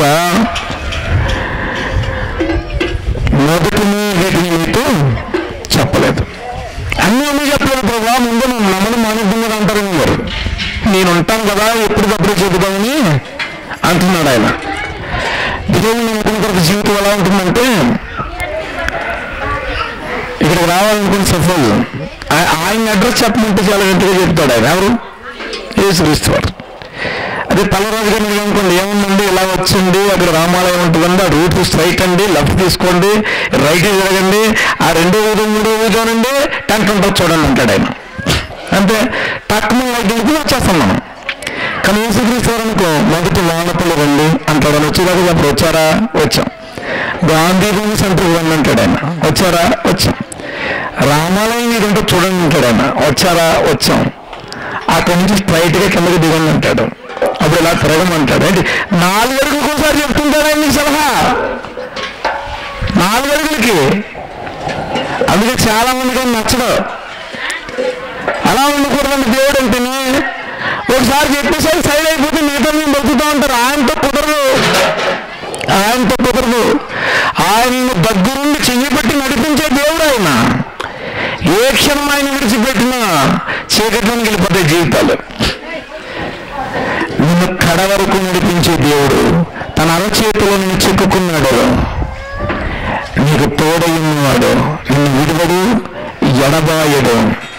మొదటిని వీటిని మీతో చెప్పలేదు. అన్నీ అన్నీ చెప్పలేదు. ప్రభావ ముందు నువ్వు నమ్మని మానిద్దామని అంటారని గారు. నేను ఉంటాను కదా ఎప్పటికప్పుడు చెబుదామని అంటున్నాడు ఆయన. దేవుని నమ్ముకున్న తర్వాత జీవితం ఎలా ఉంటుందంటే, ఇక్కడికి రావాలనుకున్న సఫల్ ఆయన అడ్రస్ చెప్పమంటే చాలా గట్టిగా చెప్తాడు ఆయన. ఎవరు? యేసుక్రీస్తు వారు. అదే పల్లరాజు గారిని అనుకోండి, ఏముందండి ఇలా వచ్చింది, అక్కడ రామాలయం ఉంటుందండి, ఆ రూట్ స్ట్రైట్ అండి, లెఫ్ట్ తీసుకోండి, రైట్ జరగండి, ఆ రెండో వీధం మూడో వీధోనండి, టెంట్ ఉంటుంది చూడండి అంటాడు ఆయన. అంటే తక్కువ లైట్ వెళ్ళి వచ్చేస్తాం మనం. కానీ యేసుక్రీస్తు అనుకో మొదటి వానపల్లి రండి అంటాడు. అని వచ్చేదాకా అప్పుడు వచ్చారా? వచ్చాం. గాంధీ భూమి సెంటర్కి రండి అంటాడు ఆయన. వచ్చారా? వచ్చాం. రామాలయం మీదంటే చూడండి అంటాడు ఆయన. వచ్చారా? వచ్చాం. అక్కడి నుంచి స్ట్రైట్గా కిందకి దిగండి అంటాడు. అప్పుడు ఇలా తిరగమంటాడు. ఏంటి నాలుగు అడుగులకు ఒకసారి చెప్తుంటాడండి సలహా, నాలుగు అడుగులకి. అందుకే చాలా మందికి నచ్చదు. అలా ఉండకూడదండి దేవుడు అంటేనే. ఒకసారి చెప్పేసరి సైడ్ అయిపోతే మిగతా మేము బతుకుతూ ఉంటారు. ఆయనతో కుదరదు, ఆయనతో కుదరదు. ఆయన్ని దగ్గరుండి చెయ్యి పట్టి నడిపించే దేవుడు ఆయన. ఏ క్షణం ఆయన విడిచిపెట్టినా చీకట్లోకి వెళ్ళిపోతాయి జీవితాలు. నిన్ను కడ వరకు నడిపించే దేవుడు తన అరచేతిలో నిన్ను చిక్కుకున్నాడు. నీకు తోడైనవాడు, నిన్ను విడువడు, ఎడబాయడు.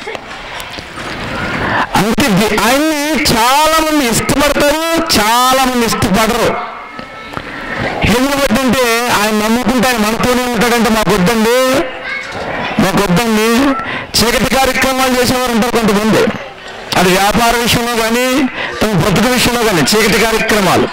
అంటే ఆయన్ని చాలా మంది ఇష్టపడతారు, చాలా మంది ఇష్టపడరు. ఎందుకు పట్టింటే ఆయన నమ్ముకుంటే ఆయన మనతోనే ఉంటాడంటే మాకు వద్దండి, మాకు వద్దండి. చీకటి కార్యక్రమాలు చేసేవారు ఉంటారు కొంతమంది. అది వ్యాపార విషయంలో కానీ తమ బ్రతుకు విషయంలో కానీ చీకటి కార్యక్రమాలు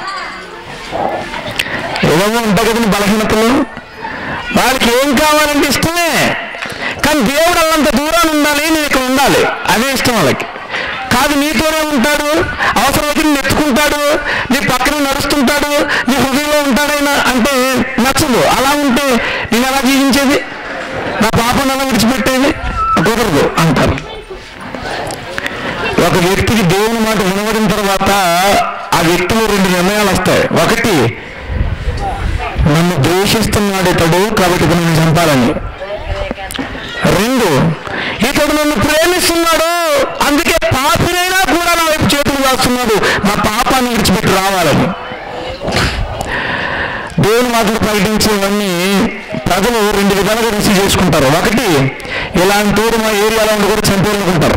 ఏమో ఉంటాయి కదండి, బలహీనతలు. వాళ్ళకి ఏం కావాలంటే ఇష్టమే, కానీ దేవుడు అల్లంత దూరాన్ని ఉండాలి, నేను ఇక్కడ ఉండాలి, అదే ఇష్టం వాళ్ళకి. కాదు నీతోనే ఉంటాడు, అవసరమైతే నేను ఎత్తుకుంటాడు, నీ పక్కన నడుస్తుంటాడు, నీ హృదయంలో ఉంటాడైనా అంటే నచ్చదు. అలా ఉంటే నేను ఎలా జీవించేది, నా పాపను ఎలా విడిచిపెట్టేది? కుదరదు అంటారు. ఒక వ్యక్తికి దేవుని మాట వినబడిన తర్వాత ఆ వ్యక్తిలో రెండు నిర్ణయాలు వస్తాయి. ఒకటి, నన్ను ద్వేషిస్తున్నాడు ఇతడు కాబట్టి నన్ను చంపాలని. రెండు, ఇతడు నన్ను ప్రేమిస్తున్నాడు అందుకే పాపినైనా కూడా నా వైపు చేతులు వేస్తున్నాడు, నా పాపాన్ని విడిచిపెట్టి రావాలని. దేవుని మాటలు ప్రకటించేవన్నీ ప్రజలు రెండు విధాలుగా రిసీవ్ చేసుకుంటారు. ఒకటి, ఇలాంటి తోడు మా ఏరియాలో ఉండి కూడా చంపేయాలనుకుంటారు.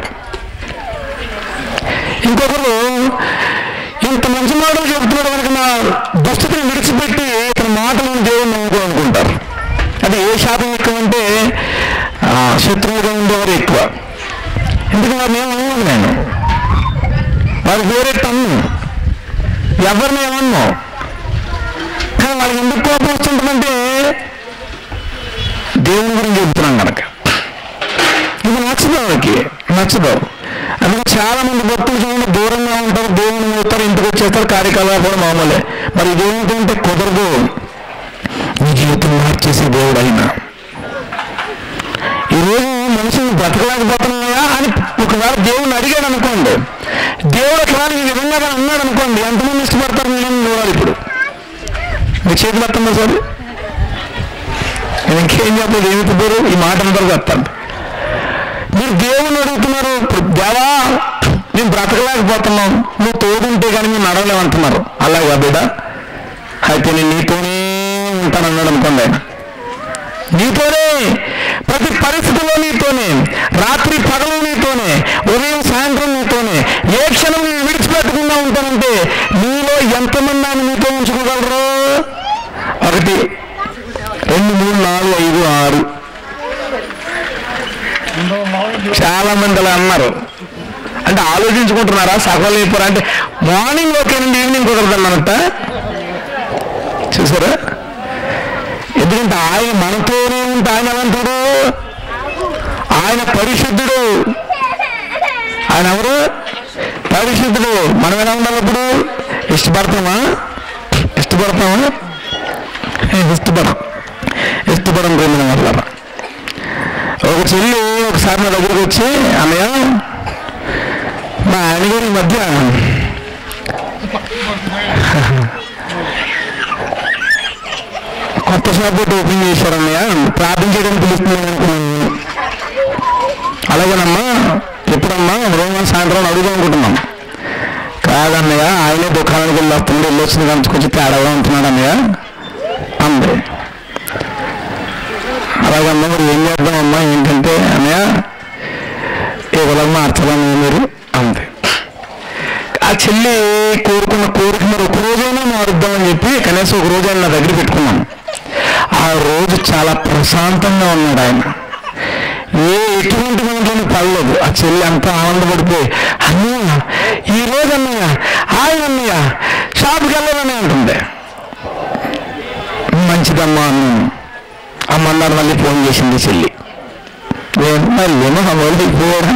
ఇంకొకరు, ఇంత మంచి మాటలు చెబుతున్నాడు కనుక నా దుస్థితిని విడిచిపెట్టి ఇతని మాటలను దేవుని నమ్ముకోవాలనుకుంటారు. అది ఏ శాతం ఎక్కువ అంటే శత్రువుగా ఉండేవారు ఎక్కువ. ఎందుకంటే వారిని ఏమన్నాను నేను, వారు వేరే తన్ను, ఎవరిని ఏమన్నా. కానీ వాళ్ళకి ఎందుకు కోపం వస్తుంటుందంటే దేవుని గురించి చెబుతున్నాం కనుక. ఇది నచ్చదు, వాళ్ళకి నచ్చదు. అందుకే చాలా మంది భక్తులు చూడండి దూరంగా ఉంటారు, దేవుని అవుతారు, ఇంటికి వచ్చేస్తారు, కార్యకలాపాలు మామూలే. మరి దేవునితో ఉంటే కుదరదు. నీ జీవితం మార్చేసే దేవుడు అయినా ఈరోజు మనుషులు బ్రతకలేకపోతున్నాయా అని ఒకవేళ దేవుడిని అడిగాడు అనుకోండి, దేవుడు ఒకవేళ ఈ విధంగా కానీ అన్నాడు అనుకోండి, ఎంతమంది ఇష్టపడతారు నేను చూడాలి. ఇప్పుడు మీ చేతులు వస్తుందా సార్? నేను ఇంకేం చెప్పలేదు, ఏమి పేరు ఈ మాట అందరూ చెప్తాను. మీరు దేవుని అడుగుతున్నారు, దేవా మేము బ్రతకలేకపోతున్నాం, నువ్వు తోడుంటే కానీ మేము నడవలేమంటున్నారు. అలాగా బిడ్డ, అయితే నేను నీతోనే ఉంటాను అన్నాడు అనుకోండి. ఆయన నీతోనే, ప్రతి పరిస్థితిలో నీతోనే, రాత్రి పగలు నీతోనే, ఉదయం సాయంత్రం నీతోనే, ఏ క్షణం నేను విడిచిపెట్టకుండా ఉంటానంటే నీలో ఎంతమంది ఆయన నీతో ఉంచుకోగలరు? ఒకటి, రెండు, మూడు, నాలుగు, ఐదు, ఆరు. చాలా మంది అలా అన్నారు. అంటే ఆలోచించుకుంటున్నారా? సగం అయిపోరా అంటే మార్నింగ్ ఓకేనండి, ఈవినింగ్ కుదరదన్నమాట. చూసారా? ఎందుకంటే ఆయన మనతోనే ఉంటే ఆయన ఎలాంటాడు? ఆయన పరిశుద్ధుడు. ఆయన ఎవరు? పరిశుద్ధుడు. మనం ఎలా ఉండాలి? ఇప్పుడు ఇష్టపడతామా? ఇష్టపడతామా? ఇష్టపడం ఇష్టపడం రెండు వల్ల. ఒక చెల్లి ఒకసారి నా దగ్గరకు వచ్చి, అన్నయ్య మా ఆయన గారి మధ్య కొత్త షాప్ ఓపెన్ చేశారన్నయ్య, ప్రార్థన చేయడానికి పిలుస్తున్నాను అనుకున్నాను. అలాగేనమ్మా, ఎప్పుడమ్మా? రోజు సాయంత్రం అడుగుదాం అనుకుంటున్నాం. కాదన్నయ్య, ఆయనే దుకాణానికి వెళ్ళి వస్తుంది, వెళ్ళి వచ్చింది కంచుకొచ్చి తేడాగా ఉంటున్నాడు అన్నయ్య అంది. అలాగమ్మా, మరి ఏం చేద్దామమ్మా? ఏంటంటే అన్నయ్య ఏదో మార్చాలన్నా మీరు అంతే. ఆ చెల్లి కోరుకున్న కోరిక మరి ఒక రోజైనా మారుద్దామని చెప్పి కనీసం ఒక రోజు ఆయన నా దగ్గర పెట్టుకున్నాను. ఆ రోజు చాలా ప్రశాంతంగా ఉన్నాడు ఆయన. ఏ ఎటువంటి మనలోని పడలేదు. ఆ చెల్లి అంతా ఆనందపడిపోయి అన్నయ్య ఈరోజు అన్నయ్య ఆయన అన్నయ్య షాప్కి వెళ్ళాలని అంటుంది. మంచిదమ్మా అన్నాను. అమ్మన్నారు. మళ్ళీ ఫోన్ చేసింది చెల్లి. మళ్ళీ అయిపోయాడు.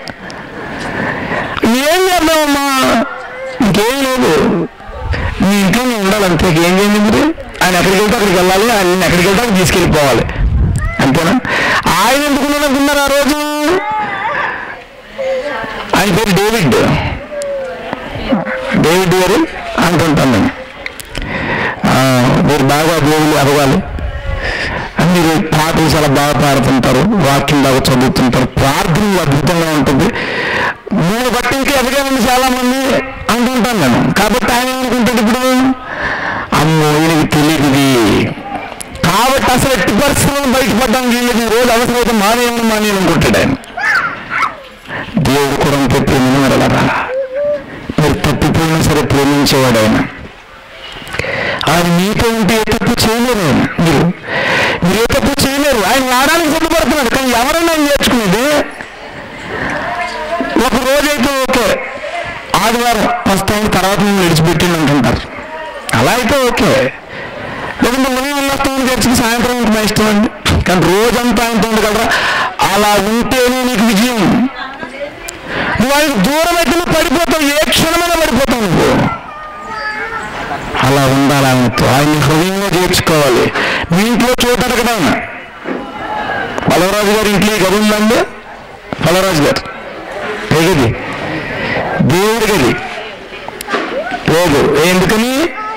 ఏం చేద్దామమ్మా, ఇంకేం లేదు, మీ ఇంట్లోనే ఉండాలి అంతే. ఏం చేయండి మీరు? ఆయన ఎక్కడికి వెళ్తే అక్కడికి వెళ్ళాలి, ఆయన ఎక్కడికి వెళ్తే అక్కడికి తీసుకెళ్ళిపోవాలి అంతేనా? ఆయన ఎందుకున్నారనుకున్నారు ఆ రోజు? ఆయన పేరు డేవిడ్ డేవిడ్ గారు అంటుంటాను నేను. మీరు బాగా దేవుళ్ళు అడగాలి, మీరు పాటలు చాలా బాగా పాడుతుంటారు, వాక్యం బాగా చదువుతుంటారు, ప్రార్థన అద్భుతంగా ఉంటుంది, మీరు బట్టి ఇంకా ఎదగాలని చాలా మంది అంటుంటాను నేను. కాబట్టి ఆయన ఏమనుకుంటాడు ఇప్పుడు? అమ్మో ఈయనకి తెలియదు కాబట్టి అసలు ఎట్టి పరిస్థితులను బయటపడ్డానికి వీళ్ళకి ఈ రోజు అవసరమైతే మానేయమని మానేయని అనుకుంటాడు ఆయన. దేవుడు కూడా ప్రేమను వెళ్ళరా, మీరు తప్పిపోయినా సరే ప్రేమించేవాడు ఆయన. ఆయన మీతో ఉంటే ఏ తప్పు చేయలేరు. ఆయన మీరు మీరు ఏ తప్పు చేయలేరు. ఆయన వాడడానికి సిద్ధపడుతున్నాడు. కానీ ఎవరైనా ఆయన నేర్చుకునేది ఒక రోజైతే ఓకే, ఆదివారం వస్తాయని తర్వాత నేను విడిచిపెట్టింది అంటుంటారు. అలా అయితే ఓకే, లేకుంటే ఉదయం వెళ్ళొస్తామని చర్చికి సాయంత్రం మా ఇష్టం అండి. కానీ రోజంతా ఆయనతో ఉండగలరా? అలా ఉంటేనే నీకు విజయం. నువ్వు ఆయనకు దూరం అయితే నువ్వు పడిపోతావు, ఏ క్షణమైనా పడిపోతావు నువ్వు. అలా ఉండాలి ఆయనతో. ఆయన్ని హృదయంలో చేర్చుకోవాలి. మీ ఇంట్లో చూడరు కదా ఆయన. బలవరాజు గారి ఇంట్లో గది ఉందండి. బలవరాజు గారు ఏది దేవుడి గది లేదు. ఎందుకని?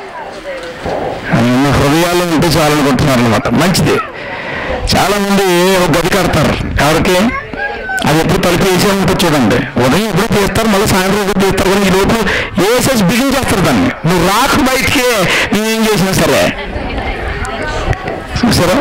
ఆయన హృదయాల్లో ఉంటే చాలనుకుంటున్నారు అనమాట. మంచిది. చాలా మంది ఒక గది కడతారు. ఎవరికి? అది ఎప్పుడు తలుపు వేసే ఉంటుంది చూడండి. ఉదయం ఎప్పుడు తీస్తారు, మళ్ళీ సాయంత్రం ఎప్పుడు తీస్తారు. కానీ ఈ లోపు వేసేసి బిగించేస్తారు దాన్ని. నువ్వు రాకు బయటికి, నువ్వేం చేసినా సరే. చూసారా?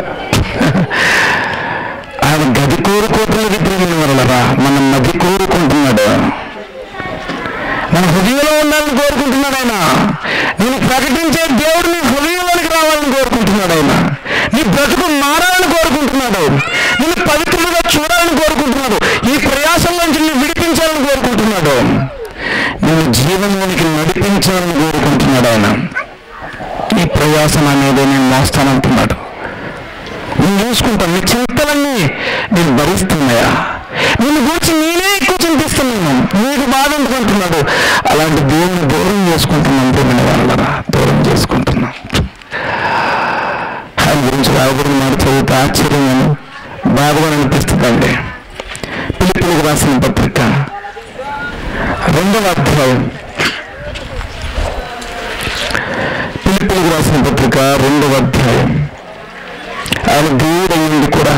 ఆయన గది కోరుకోవట్లేదు ప్రేమ వల్లరా, మనం నది కోరుకుంటున్నాడు. మన హృదయంలో ఉండాలని కోరుకుంటున్నాడు ఆయన. నేను ప్రకటించే దేవుడు నీ హృదయంలోనికి రావాలని కోరుకుంటున్నాడు ఆయన. నీ బ్రతుకు మారాలని కోరుకుంటున్నాడు. నేను పవిత్రులుగా చూడాలని కోరుకుంటున్నాడు. ఈ ప్రయాసంలోంచి నేను విడిపించాలని కోరుకుంటున్నాడు. నేను జీవనంలోనికి నడిపించాలని కోరుకుంటున్నాడు ఆయన. ఈ ప్రయాసం అనేది నేను మోస్తానంటున్నాడు. నేను చూసుకుంటాను, నీ చింతలన్నీ నేను భరిస్తున్నాయా, నిన్ను గురించి నేనే ఎక్కువ చింతిస్తున్నాను, నీకు బాధ అనుకుంటున్నాడు. అలాంటి దేవుని దూరం చేసుకుంటున్నాను. ప్రేమైన వాళ్ళరా, దూరం చేసుకుంటున్నాం. ఆయన గురించి రాబడిన మాట చదివితే ఆశ్చర్యం బాధగా అనిపిస్తుందండి. పిలిపిలికి రాసిన పత్రిక రెండవ అధ్యాయం. పిలిపిలికి రాసిన పత్రిక రెండవ అధ్యాయం. ఆయన దేవుడు అయ్యింది కూడా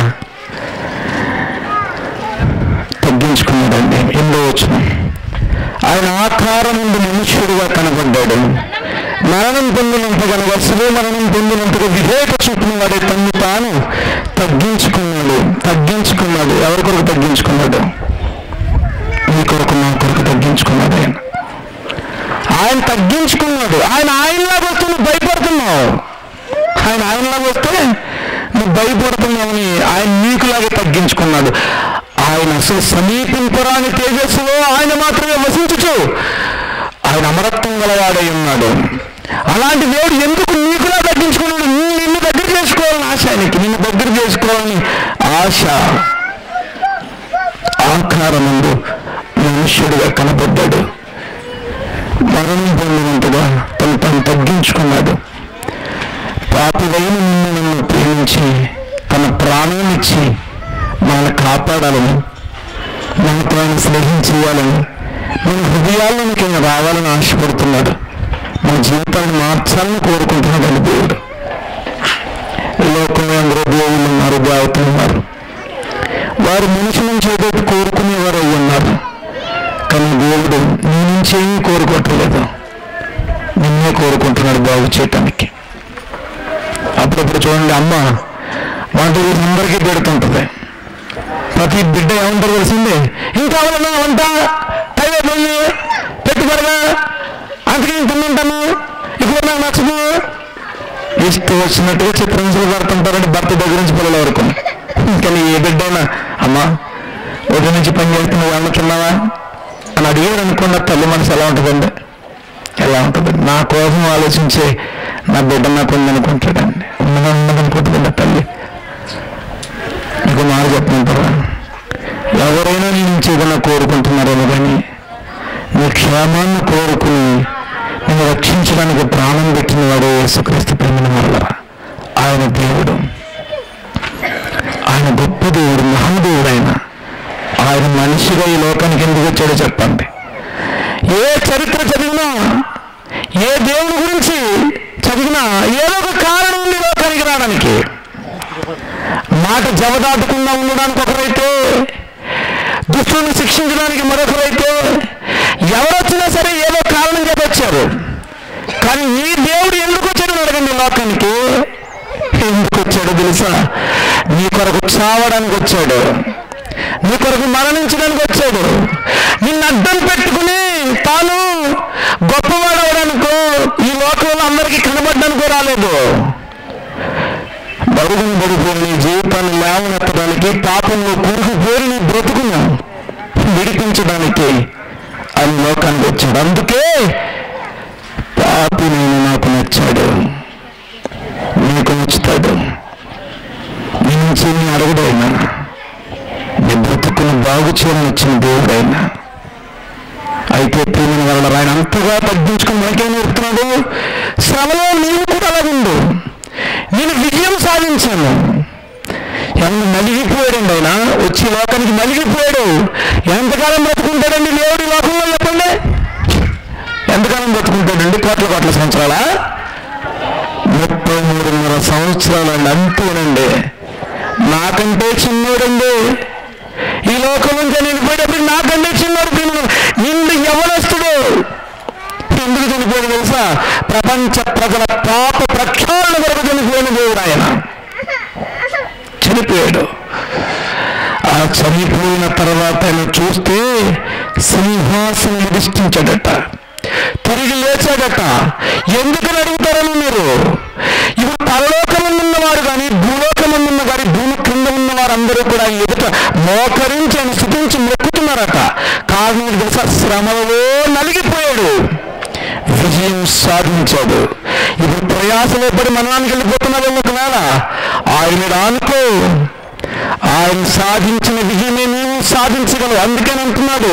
తగ్గించుకున్నాడండి. ఎన్నో వచ్చిన ఆయన ఆకారం నుండి మనుష్యుడిగా కనబడ్డాడు. మరణం పొందినంతగా శిలువ మరణం పొందినంతగా విధేయత చూపిన వాడే తను తాను తగ్గించుకున్నాడు. తగ్గించుకున్నాడు. ఎవరి కొరకు తగ్గించుకున్నాడు? మీ కొరకు, నా కొరకు తగ్గించుకున్నాడు ఆయన. ఆయన తగ్గించుకున్నాడు. ఆయన ఆయనలాగా వస్తే నువ్వు భయపడుతున్నావు. ఆయన ఆయనలాగా వస్తే నువ్వు భయపడుతున్నావని ఆయన నీకులాగే తగ్గించుకున్నాడు. ఆయన అసలు సమీపింపరాని తేజస్సులో ఆయన మాత్రమే వసించుచు ఆయన అమరత్వం గలవాడై ఉన్నాడు. అలాంటి దేవుడు ఎందుకు నీకులా తగ్గించుకున్నాడు? నిన్ను దగ్గర చేసుకోవాలని ఆశ ఆయనకి. నిన్ను దగ్గర చేసుకోవాలని ఆశ. ఆకారముందు మనుష్యుడిగా కనబడ్డాడు. మరణం పొందినంతగా తను తను తగ్గించుకున్నాడు. పాపివైన నిన్ను నన్ను ప్రేమించి తన ప్రాణాన్నిచ్చి మనల్ని కాపాడాలని, మనతో ఆయన స్నేహం చేయాలని, మన హృదయాల్లోకి ఆయన రావాలని ఆశపడుతున్నాడు. మన జీవితాన్ని మార్చాలని కోరుకుంటున్నాడు అని దేవుడు. లోకంలో అందరూ దేవుళ్ళు ఉన్నారు, దేవతలు ఉన్నారు. వారు మనిషి నుంచి ఏదైతే కోరుకునేవారు అయి ఉన్నారు. కానీ దేవుడు నీ నుంచి ఏమీ కోరుకోవట్లేదు, నిన్నే కోరుకుంటున్నాడు బాగు చేయటానికి. అప్పుడప్పుడు చూడండి, అమ్మ వంట చేసి అందరికీ పెడుతుంటుంది. ప్రతి బిడ్డ ఏమంటారు తెలిసిందే, ఇంకా కావాలన్నా వంట టైం అయిపోయింది పెట్టుబడగా అందుకే నేను తింటాను, ఇప్పుడు నాకు నచ్చదు. ఇష్టం వచ్చినట్టుగా చిత్రంసులు పడుతుంటారంటే భర్త దగ్గర నుంచి పిల్లల వరకు. కానీ ఏ బిడ్డ అయినా అమ్మా ఉదయం నుంచి పని చేస్తున్న వాళ్ళు తిన్నావా అని అడిగాడు అనుకున్న తల్లి మనసు ఎలా ఉంటుందండి? ఎలా ఉంటుంది? నా కోసం ఆలోచించే నా బిడ్డ నాకు ఉందనుకుంటాడండి, ఉన్నదా ఉన్నదనుకుంటుందండి తల్లి. మీకు మాట చెప్పమంటారా? ఎవరైనా నీ నుంచి ఏదైనా కోరుకుంటున్నారేమో కానీ నీ క్షేమాన్ని కోరుకుని నేను రక్షించడానికి ప్రాణం పెట్టిన వాడు యేసుక్రీస్తు ప్రేమను మరలరా. ఆయన దేవుడు, ఆయన గొప్ప దేవుడు, మహాదేవుడు. ఆయన ఆయన మనిషిగా ఈ లోకానికి ఎందుకు వచ్చాడో చెప్పండి. ఏ చరిత్ర చదివినా, ఏ దేవుని గురించి చదివినా ఏదో ఒక కారణం ఉంది లోకానికి రావడానికి. మాట జవదాటకుండా ఉండడానికి ఒకరైతే, దుష్టులను శిక్షించడానికి మరొకరైతే, ఎవరొచ్చినా సరే ఏదో కారణం చెప్పొచ్చారు. కానీ ఈ దేవుడు ఎందుకు వచ్చాడు అడగండి లోకానికి. ఎందుకు వచ్చాడు తెలుసా? నీ కొరకు చావడానికి వచ్చాడు, నీ కొరకు మరణించడానికి వచ్చాడు. నిన్ను అడ్డం పెట్టుకుని తాను గొప్పవాడు అవడానికో ఈ లోకంలో అందరికీ కనబడ్డానికో రాలేదు. బడుగును బడుకుని నీ జీవితాన్ని లేవనెత్తడానికి, పాపంలో కూరుకుపోయి నీ బ్రతుకును విడిపించడానికి ఆయన లోకానికి వచ్చాడు. అందుకే పాపి నేను నాకు నచ్చాడు, నీకు నచ్చుతాడు. నీ నుంచి నీ అడుగుడైనా నీ బ్రతుకును బాగు చేయని వచ్చిన దేవుడైనా. అయితే ప్రేమిన వల్ల ఆయన అంతగా తగ్గించుకుని మనకేం నేర్పుతున్నాడు? శ్రమలో నీవు కూడా అలాగుండు. నేను విజయం సాధించాను. ఎంత నలిగిపోయాడండి ఆయన, వచ్చి లోకానికి నలిగిపోయాడు. ఎంతకాలం బ్రతుకుంటాడండి దేవుడి లోకంలో చెప్పండి? ఎంతకాలం బ్రతుకుంటాడండి? కోట్ల కోట్ల సంవత్సరాల ముప్పై మూడున్నర సంవత్సరాలు అండి, అంతేనండి. నాకంటే చిన్నోడండి. ఈ లోకం నుంచి వెళ్ళిపోయేటప్పుడు నాకంటే చిన్నోడు. నిన్ను ఎవరొస్తుడు? ఎందుకు చనిపోయాడు తెలుసా? ప్రపంచ ప్రజల పాప ప్రక్షాళన వరకు చనిపోయిన దేవుడు ఆయన. చనిపోయాడు. ఆ చనిపోయిన తర్వాత ఆయన చూస్తే సింహాసనం అధిష్ఠించాడట, తిరిగి లేచాడట. ఎందుకని అడుగుతారని మీరు? ఇప్పుడు పరలోకమున్నవారు కానీ భూలోకమున్న వారి భూమి క్రింద ఉన్న వారందరూ కూడా ఎదుట మోకరించి ఆయన స్తుతించి మొక్కుతున్నారట. కారణం తెలుసా? శ్రమలో నలిగిపోయాడు, విజయం సాధించాడు. ఇప్పుడు ప్రయాసలో పడి మరణానికి వెళ్ళిపోతున్నాడు. ఒకవేళ ఆయన రానుకో, ఆయన సాధించిన విజయమే నీవు సాధించగలవు. అందుకని అంటున్నాడు,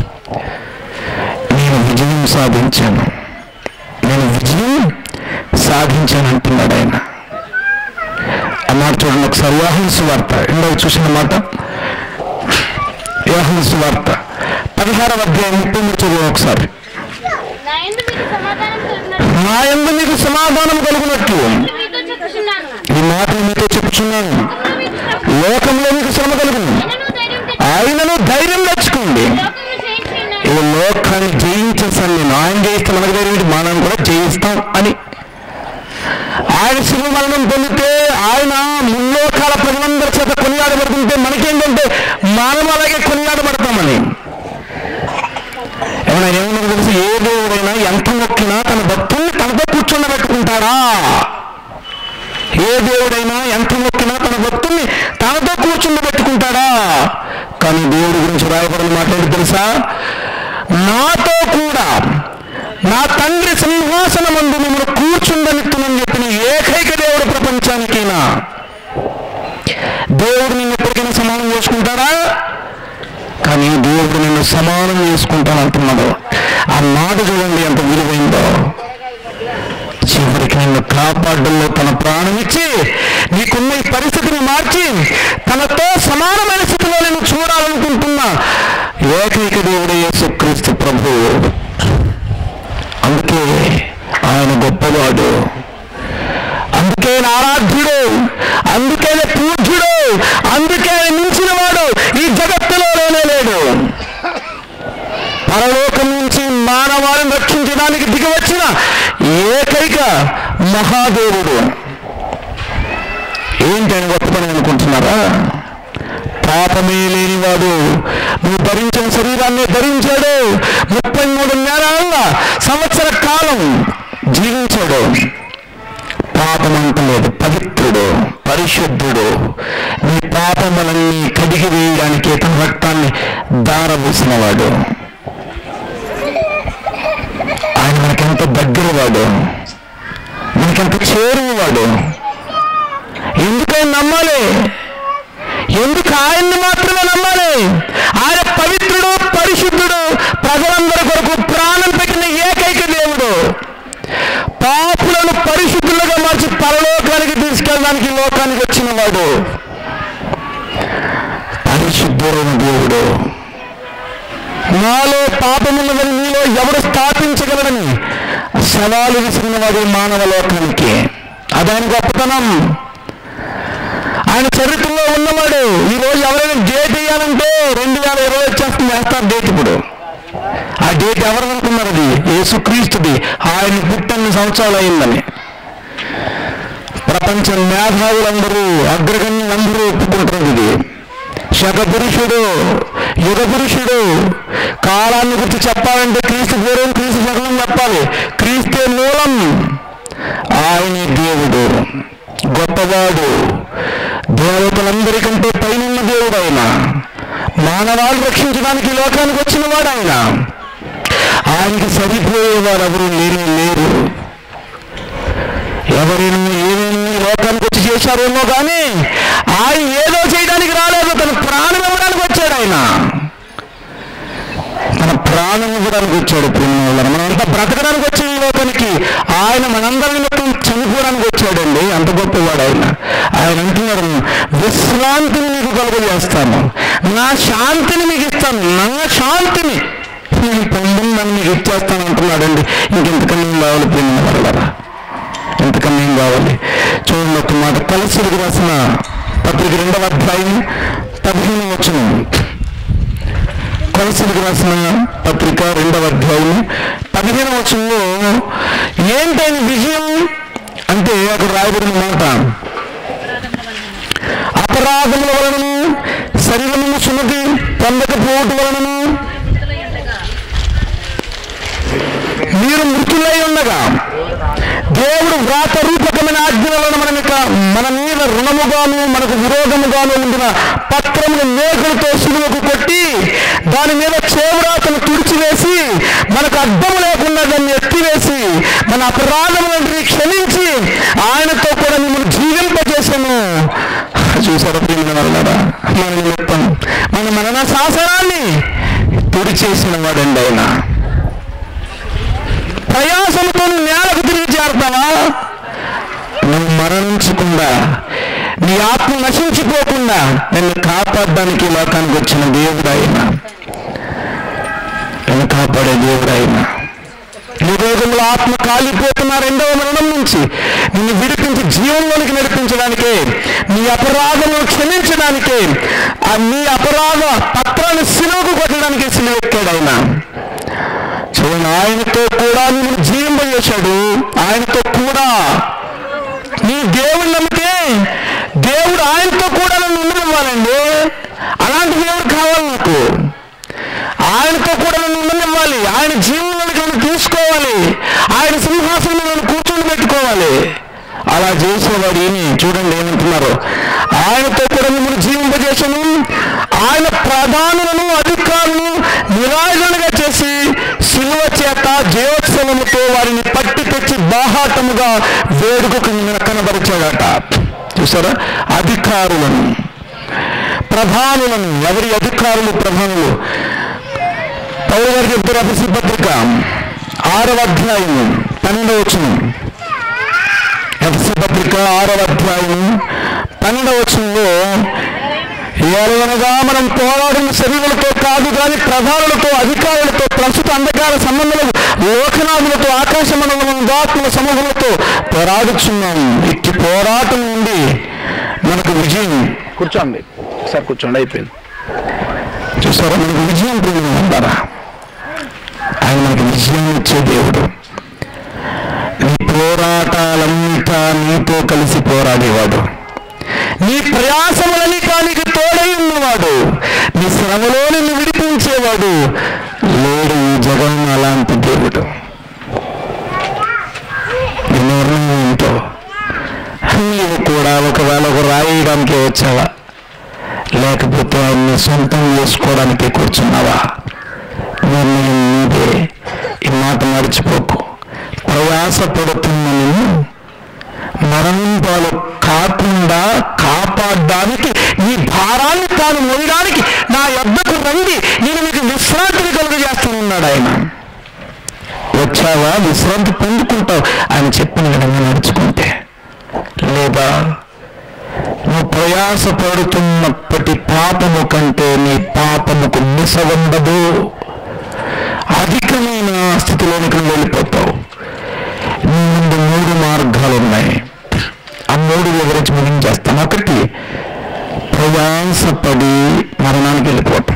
నేను విజయం సాధించాను, నేను విజయం సాధించాను అంటున్నాడు ఆయన. అన్నమాట చూడండి ఒకసారి. యోహాను సువార్త ఇందాక చూసిన మాట, యోహాను సువార్త పదిహారవ అధ్యాయం ముప్పై మూడు చదువు ఒకసారి. నా యందు మీకు సమాధానం కలుగునట్లు ఈ మాటలు మీతో చెప్పుచున్నాను. లోకంలో మీకు శ్రమ కలుగును, ఆయనను ధైర్యం తెచ్చుకోండి. ఈ లోకాన్ని జయించేసాను నేను. ఆయన జయిస్తాం, మనకు ధైర్యం మనం కూడా జయిస్తాం అని. ఆయన శివ మరణం పొందితే ఆయన ముల్లోకాల ప్రజలందరి చేత కొనియాడబడుతుంటే మనకేంటంటే మనం అలాగే కొనియాడబడతామని. ఏమైనా ఏమన్నా తెలిసి ఏ దేవుడైనా ఎంత మొక్కినా తన భక్తుల్ని తనతో కూర్చుండబెట్టుకుంటాడా? ఏ దేవుడైనా ఎంత మొక్కినా తన భక్తుల్ని తనతో కూర్చుండబెట్టుకుంటాడా? కానీ దేవుడి గురించి రాయబడిన మాట్లాడి తెలుసా? నాతో కూడా నా తండ్రి సింహాసనమందు మిమ్మల్ని కూర్చుండనిత్తునని చెప్పిన ఏకైక దేవుడు ప్రపంచానికైనా. దేవుడు నిన్ను ఎప్పటికైనా సమానం చేసుకుంటాడా? కానీ దేవుడు నిన్ను సమానం చేసుకుంటానంటున్నాడు. ఆ మాట చూడండి ఎంత విలువైందో. చివరికి నిన్ను కాపాడడంలో తన ప్రాణం ఇచ్చి నీకున్న ఈ పరిస్థితిని మార్చి తనతో సమానమైన స్థితిలో నేను చూడాలనుకుంటున్న ఏకైక దేవుడు యేసుక్రీస్తు ప్రభువు. అందుకే ఆయన గొప్పవాడు, అందుకే ఆరాధ్యుడు, అందుకే పూజ్యుడు, అందుకే మించిన వాడు ఈ జగత్తులో లేనే లేడు. పరలోకం నుంచి మానవాళిని రక్షించడానికి దిగి వచ్చిన ఏకైక మహాదేవుడు. ఏంటని గొప్పతనం అనుకుంటున్నారా? పాపమే లేనివాడు, నువ్వు ధరించిన శరీరాన్ని ధరించాడు. ముప్పై మూడు నెలల సంవత్సర కాలం జీవించాడు. పాపమంత లేదు, పవిత్రుడు, పరిశుద్ధుడు. నీ పాపములన్నీ కడిగి వేయడానికి తన రక్తాన్ని దారబూసినవాడు. ఆయన మనకెంత దగ్గర వాడు, మనకెంత చేరువాడు. ఎందుకని నమ్మాలి? ఎందుకు ఆయన్ని మాత్రమే నమ్మాలి? ఆయన పవిత్రుడు, పరిశుద్ధుడు, ప్రజలందరి కొరకు ప్రాణం పెట్టిన ఏకైక దేవుడు. పాపులను పరిశుద్ధులుగా మార్చి పరలోకానికి తీసుకెళ్ళడానికి లోకానికి వచ్చిన వాడు పరిశుద్ధుడైన దేవుడు. నాలో పాపమున్నదని నీలో ఎవరు స్థాపించగలరని సవాలు విసిరిన వాడు మానవ లోకానికి. అదాని గొప్పతనం. ఆయన చరిత్రలో ఉన్నవాడు. ఈరోజు ఎవరైనా డేట్ వేయాలంటే రెండు వేల ఇరవై వచ్చేస్తుంది, వేస్తారు డేట్. ఇప్పుడు ఆ డేట్ ఎవరు అనుకున్నారు? అది యేసుక్రీస్తుది. ఆయన పుట్టన్ని సంవత్సరాలు అయిందని ప్రపంచ మేధావులందరూ, అగ్రగణ్యులందరూ ఒప్పుకుంటారు. ఇది శక పురుషుడు, యుగ పురుషుడు. కాలాన్ని గురించి చెప్పాలంటే క్రీస్తు పూర్వం, క్రీస్తు శకం చెప్పాలి. క్రీస్తే మూలం. ఆయనే దేవుడు, గొప్పవాడు, దేవతలందరికంటే పైనున్న దేవుడు ఆయన. మానవాళ్ళు రక్షించడానికి లోకానికి వచ్చిన వాడు ఆయన. ఆయనకి సరిపోయేవారు ఎవరు లేరు లేరు ఎవరైనా ఏమైనా లోకానికి వచ్చి చేశారేమో కానీ ఆయన ఏదో చేయడానికి రాలేదు. తన ప్రాణం ఇవ్వడానికి వచ్చాడు. ఆయన తన ప్రాణం ఇవ్వడానికి వచ్చాడు. పుణ్యం మనంతా బ్రతకడానికి వచ్చాడు ఈ లోకానికి. ఆయన మనందరిని మొత్తం చనిపోవడానికి వచ్చాడండి. అంత గొప్పవాడు ఆయన. ఆయన అంటున్నారు, విశ్రాంతిని మీకు కలుగజేస్తాను, నా శాంతిని మీకు ఇస్తాను, నా శాంతిని నేను పొందుందని మీకు ఇచ్చేస్తాను అంటున్నాడండి. ఇంకెంతకన్నా ఏం కావాలి? ప్రేమ వల్లరా ఎంతకన్నా ఏం కావాలి? చూడండి ఒక మాట. కొలస్సీలకు రాసిన పత్రిక రెండవ అధ్యాయం పదిహేను వచనం. కొలస్సీలకు రాసిన పత్రిక రెండవ అధ్యాయం పదిహేను వచనంలో ఏంటైన విజయం అంటే అక్కడ రాయబడిన మాట, అపరాధముల వలనను శరీరము సున్నతి పొందకపోవటం వలనను మీరు మృతులై ఉండగా దేవుడు వ్రాత రూపకమైన ఆజ్ఞలను మన మన మీద రుణముగాను మనకు విరోధముగాను ఉండిన పత్రములు మేకులతో సిలువకు కొట్టి దాని మీద చేవ్రాతను తుడిచివేసి మనకు అర్థము లేకుండా దాన్ని ఎత్తివేసి మన అపరాధములను క్షమించి ఆయనతో కూడా మిమ్మల్ని జీవింపజేసాను. చూసారా ప్రియమైన వాళ్ళారా? మన నిమిత్తం మన మరణ శాసనాన్ని తుడిచేసిన వాడండి ఆయన. ప్రయాసంతో నేలకు తిరిగి చేరతావా? నువ్వు మరణించకుండా, నీ ఆత్మ నశించిపోకుండా నిన్ను కాపాడడానికి లోకానికి వచ్చిన దేవుడు ఆయన. నిన్ను కాపాడే దేవుడు ఆయన. నీ రోజుల్లో ఆత్మ కాలిపోతున్న రెండవ మరణం నుంచి నిన్ను విడిపించి జీవంలోనికి నడిపించడానికే, నీ అపరాధమును క్షమించడానికే, ఆ నీ అపరాధ పత్రాన్ని సిలువకు కొట్టడానికి సిలువ ఎక్కాడు ఆయన. చూడండి, ఆయనతో కూడా నువ్వు జీవింపజేశాడు. ఆయనతో కూడా నీ దేవుడు నమ్మితే దేవుడు ఆయనతో కూడా నన్ను ఉండనివ్వాలండి. అలాంటి దేవుడు కావాలి నాకు. ఆయనతో కూడా నన్ను ఉండనివ్వాలి. ఆయన జీవంలోకి నన్ను తీసుకోవాలి. ఆయన సింహాసనం నన్ను కూర్చొని పెట్టుకోవాలి. అలా చేసేవాడు ఈయన. చూడండి ఏమంటున్నారు, ఆయనతో కూడా మిమ్మల్ని జీవింపజేశాను, ఆయన ప్రధానులను అధికారులను నిరాజనగా చేసి శిలువ చేత జయోత్సవముతో వారిని పట్టి తెచ్చి బాహాటముగా వేడుకకు కనబరిచాడట. చూసారా? అధికారులను, ప్రధానులను. ఎవరి అధికారులు? ప్రధానులు. పౌలు గారికి ఇద్దరు ఎఫెసీ పత్రిక ఆరవ అధ్యాయం పన్నెండవ వచనం. ఎఫెసీ పత్రిక ఆరవ అధ్యాయం పన్నెండవ వచనంలో, ఏలనగా మనం పోరాడిన శరీరులతో కాదు కానీ ప్రధానులతో, అధికారులతో, ప్రస్తుత అంధకార సంబంధాలు, లోకనాథులతో, ఆకాశ మండలం ఆత్మల సమూహంతో పోరాడుచున్నాం. ఇట్టి పోరాటం నుండి మనకు విజయం. కూర్చోండి సార్, కూర్చోండి. అయిపోయింది. చూసారా? మనకు విజయం పొందుతారా? ఆయన మనకు విజయం ఇచ్చే దేవుడు. నీ పోరాటాలంతా నీతో కలిసి పోరాడేవాడు. నీ ప్రయాసములని నీకు తోడై ఉన్నవాడు. నీ శ్రమలో నిన్ను విడిపించేవాడు లేడు ఈ జగన్. అలాంటి దేవుడు. నీ నిర్ణయంతో నీవు కూడా ఒకవేళ ఒక రాయడానికి వచ్చావా, లేకపోతే ఆయన్ని సొంతం చేసుకోవడానికి కూర్చున్నావా? నిర్ణయం నీదే. ఈ మాట మర్చిపోకు. ప్రయాసపడుతున్న నిన్ను మరణం పాలు కాకుండా కాపాడడానికి, ఈ భారాన్ని తాను మోయడానికి నా యొద్దకు రండి, నేను మీకు విశ్రాంతిని కలుగజేస్తానన్నాడు ఆయన. వచ్చావా? విశ్రాంతి పొందుకుంటావు ఆయన చెప్పిన విధంగా నడుచుకుంటే. లేదా నువ్వు ప్రయాసపడుతున్నప్పటి పాపము కంటే నీ పాపముకు మిస ఉండదు, అధికమైన స్థితిలోనికి వెళ్ళిపోతావు. నీ ముందు మూడు మార్గాలు ఉన్నాయి. ఆ మూడు వివరించి ముగించేస్తాను. ఒకటి, ప్రయాసపడి మరణానికి వెళ్ళిపోవటం.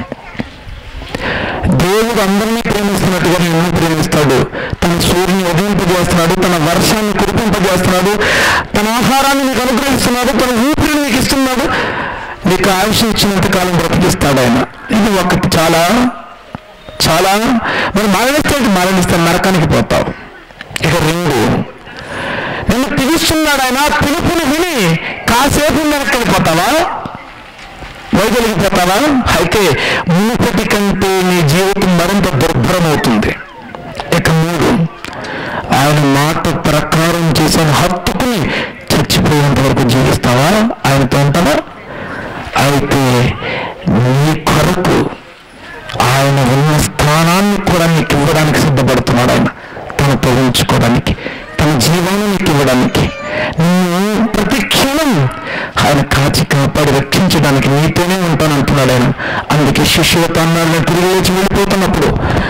దేవుడు అందరినీ ప్రేమిస్తున్నట్టుగా నిన్ను ప్రేమిస్తాడు. తన సూర్యుని ఉదయింపజేస్తున్నాడు, తన వర్షాన్ని కురిపింపజేస్తున్నాడు, తన ఆహారాన్ని నీకు అనుగ్రహిస్తున్నాడు, తన ఊపిరిని నీకు ఇస్తున్నాడు, నీకు ఆయుష్ ఇచ్చినంత కాలం బ్రతికిస్తాడు ఆయన. ఇది ఒకటి. చాలా చాలా మరి మరణిస్తే మరణిస్తాను, నరకానికి పోతావు. ఇక రెండు, నిన్ను పిలుస్తున్నాడు ఆయన, పిలుపుని విని కాసేపు వెనక్కి వెళ్ళిపోతావా? వైదొలిగిపోతావా? అయితే మునుపటి కంటే నీ జీవితం మరింత దుర్భరమవుతుంది. ఇక మూడు, ఆయన మాట ప్రకారం చేసిన హత్తుకుని చచ్చిపోయేంత వరకు జీవిస్తావా? ఆయనతో ఉంటావా? అయితే నీ కొరకు ఆయన ఉన్న స్థానాన్ని కూడా నీకు ఇవ్వడానికి సిద్ధపడుతున్నాడు. ఆయన తనతో ఉంచుకోవడానికి, తన జీవాన్ని నీకు ఇవ్వడానికి, నిన్ను ప్రతి క్షణం ఆయన కాచి కాపాడి రక్షించడానికి నీతోనే ఉంటానంటున్నాడు ఆయన. అందుకే శిష్యులతో అన్నాడు, తిరిగి లేచి వెళ్ళిపోతున్నప్పుడు,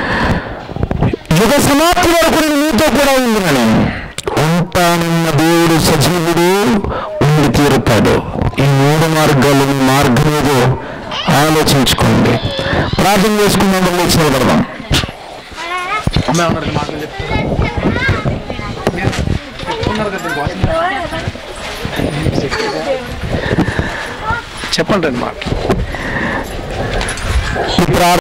యుగ సమాప్తి వరకు నేను నీతో కూడా ఉందినని. ఉంటానన్న దేవుడు సజీవుడు, ఉండి తీరుతాడు. ఈ మూడు మార్గాలు మీ మార్గం ఏదో ఆలోచించుకోండి. ప్రార్థన చేసుకున్నాం, లేచి నిలబడదాం. చెప్పండి అన్నమాట.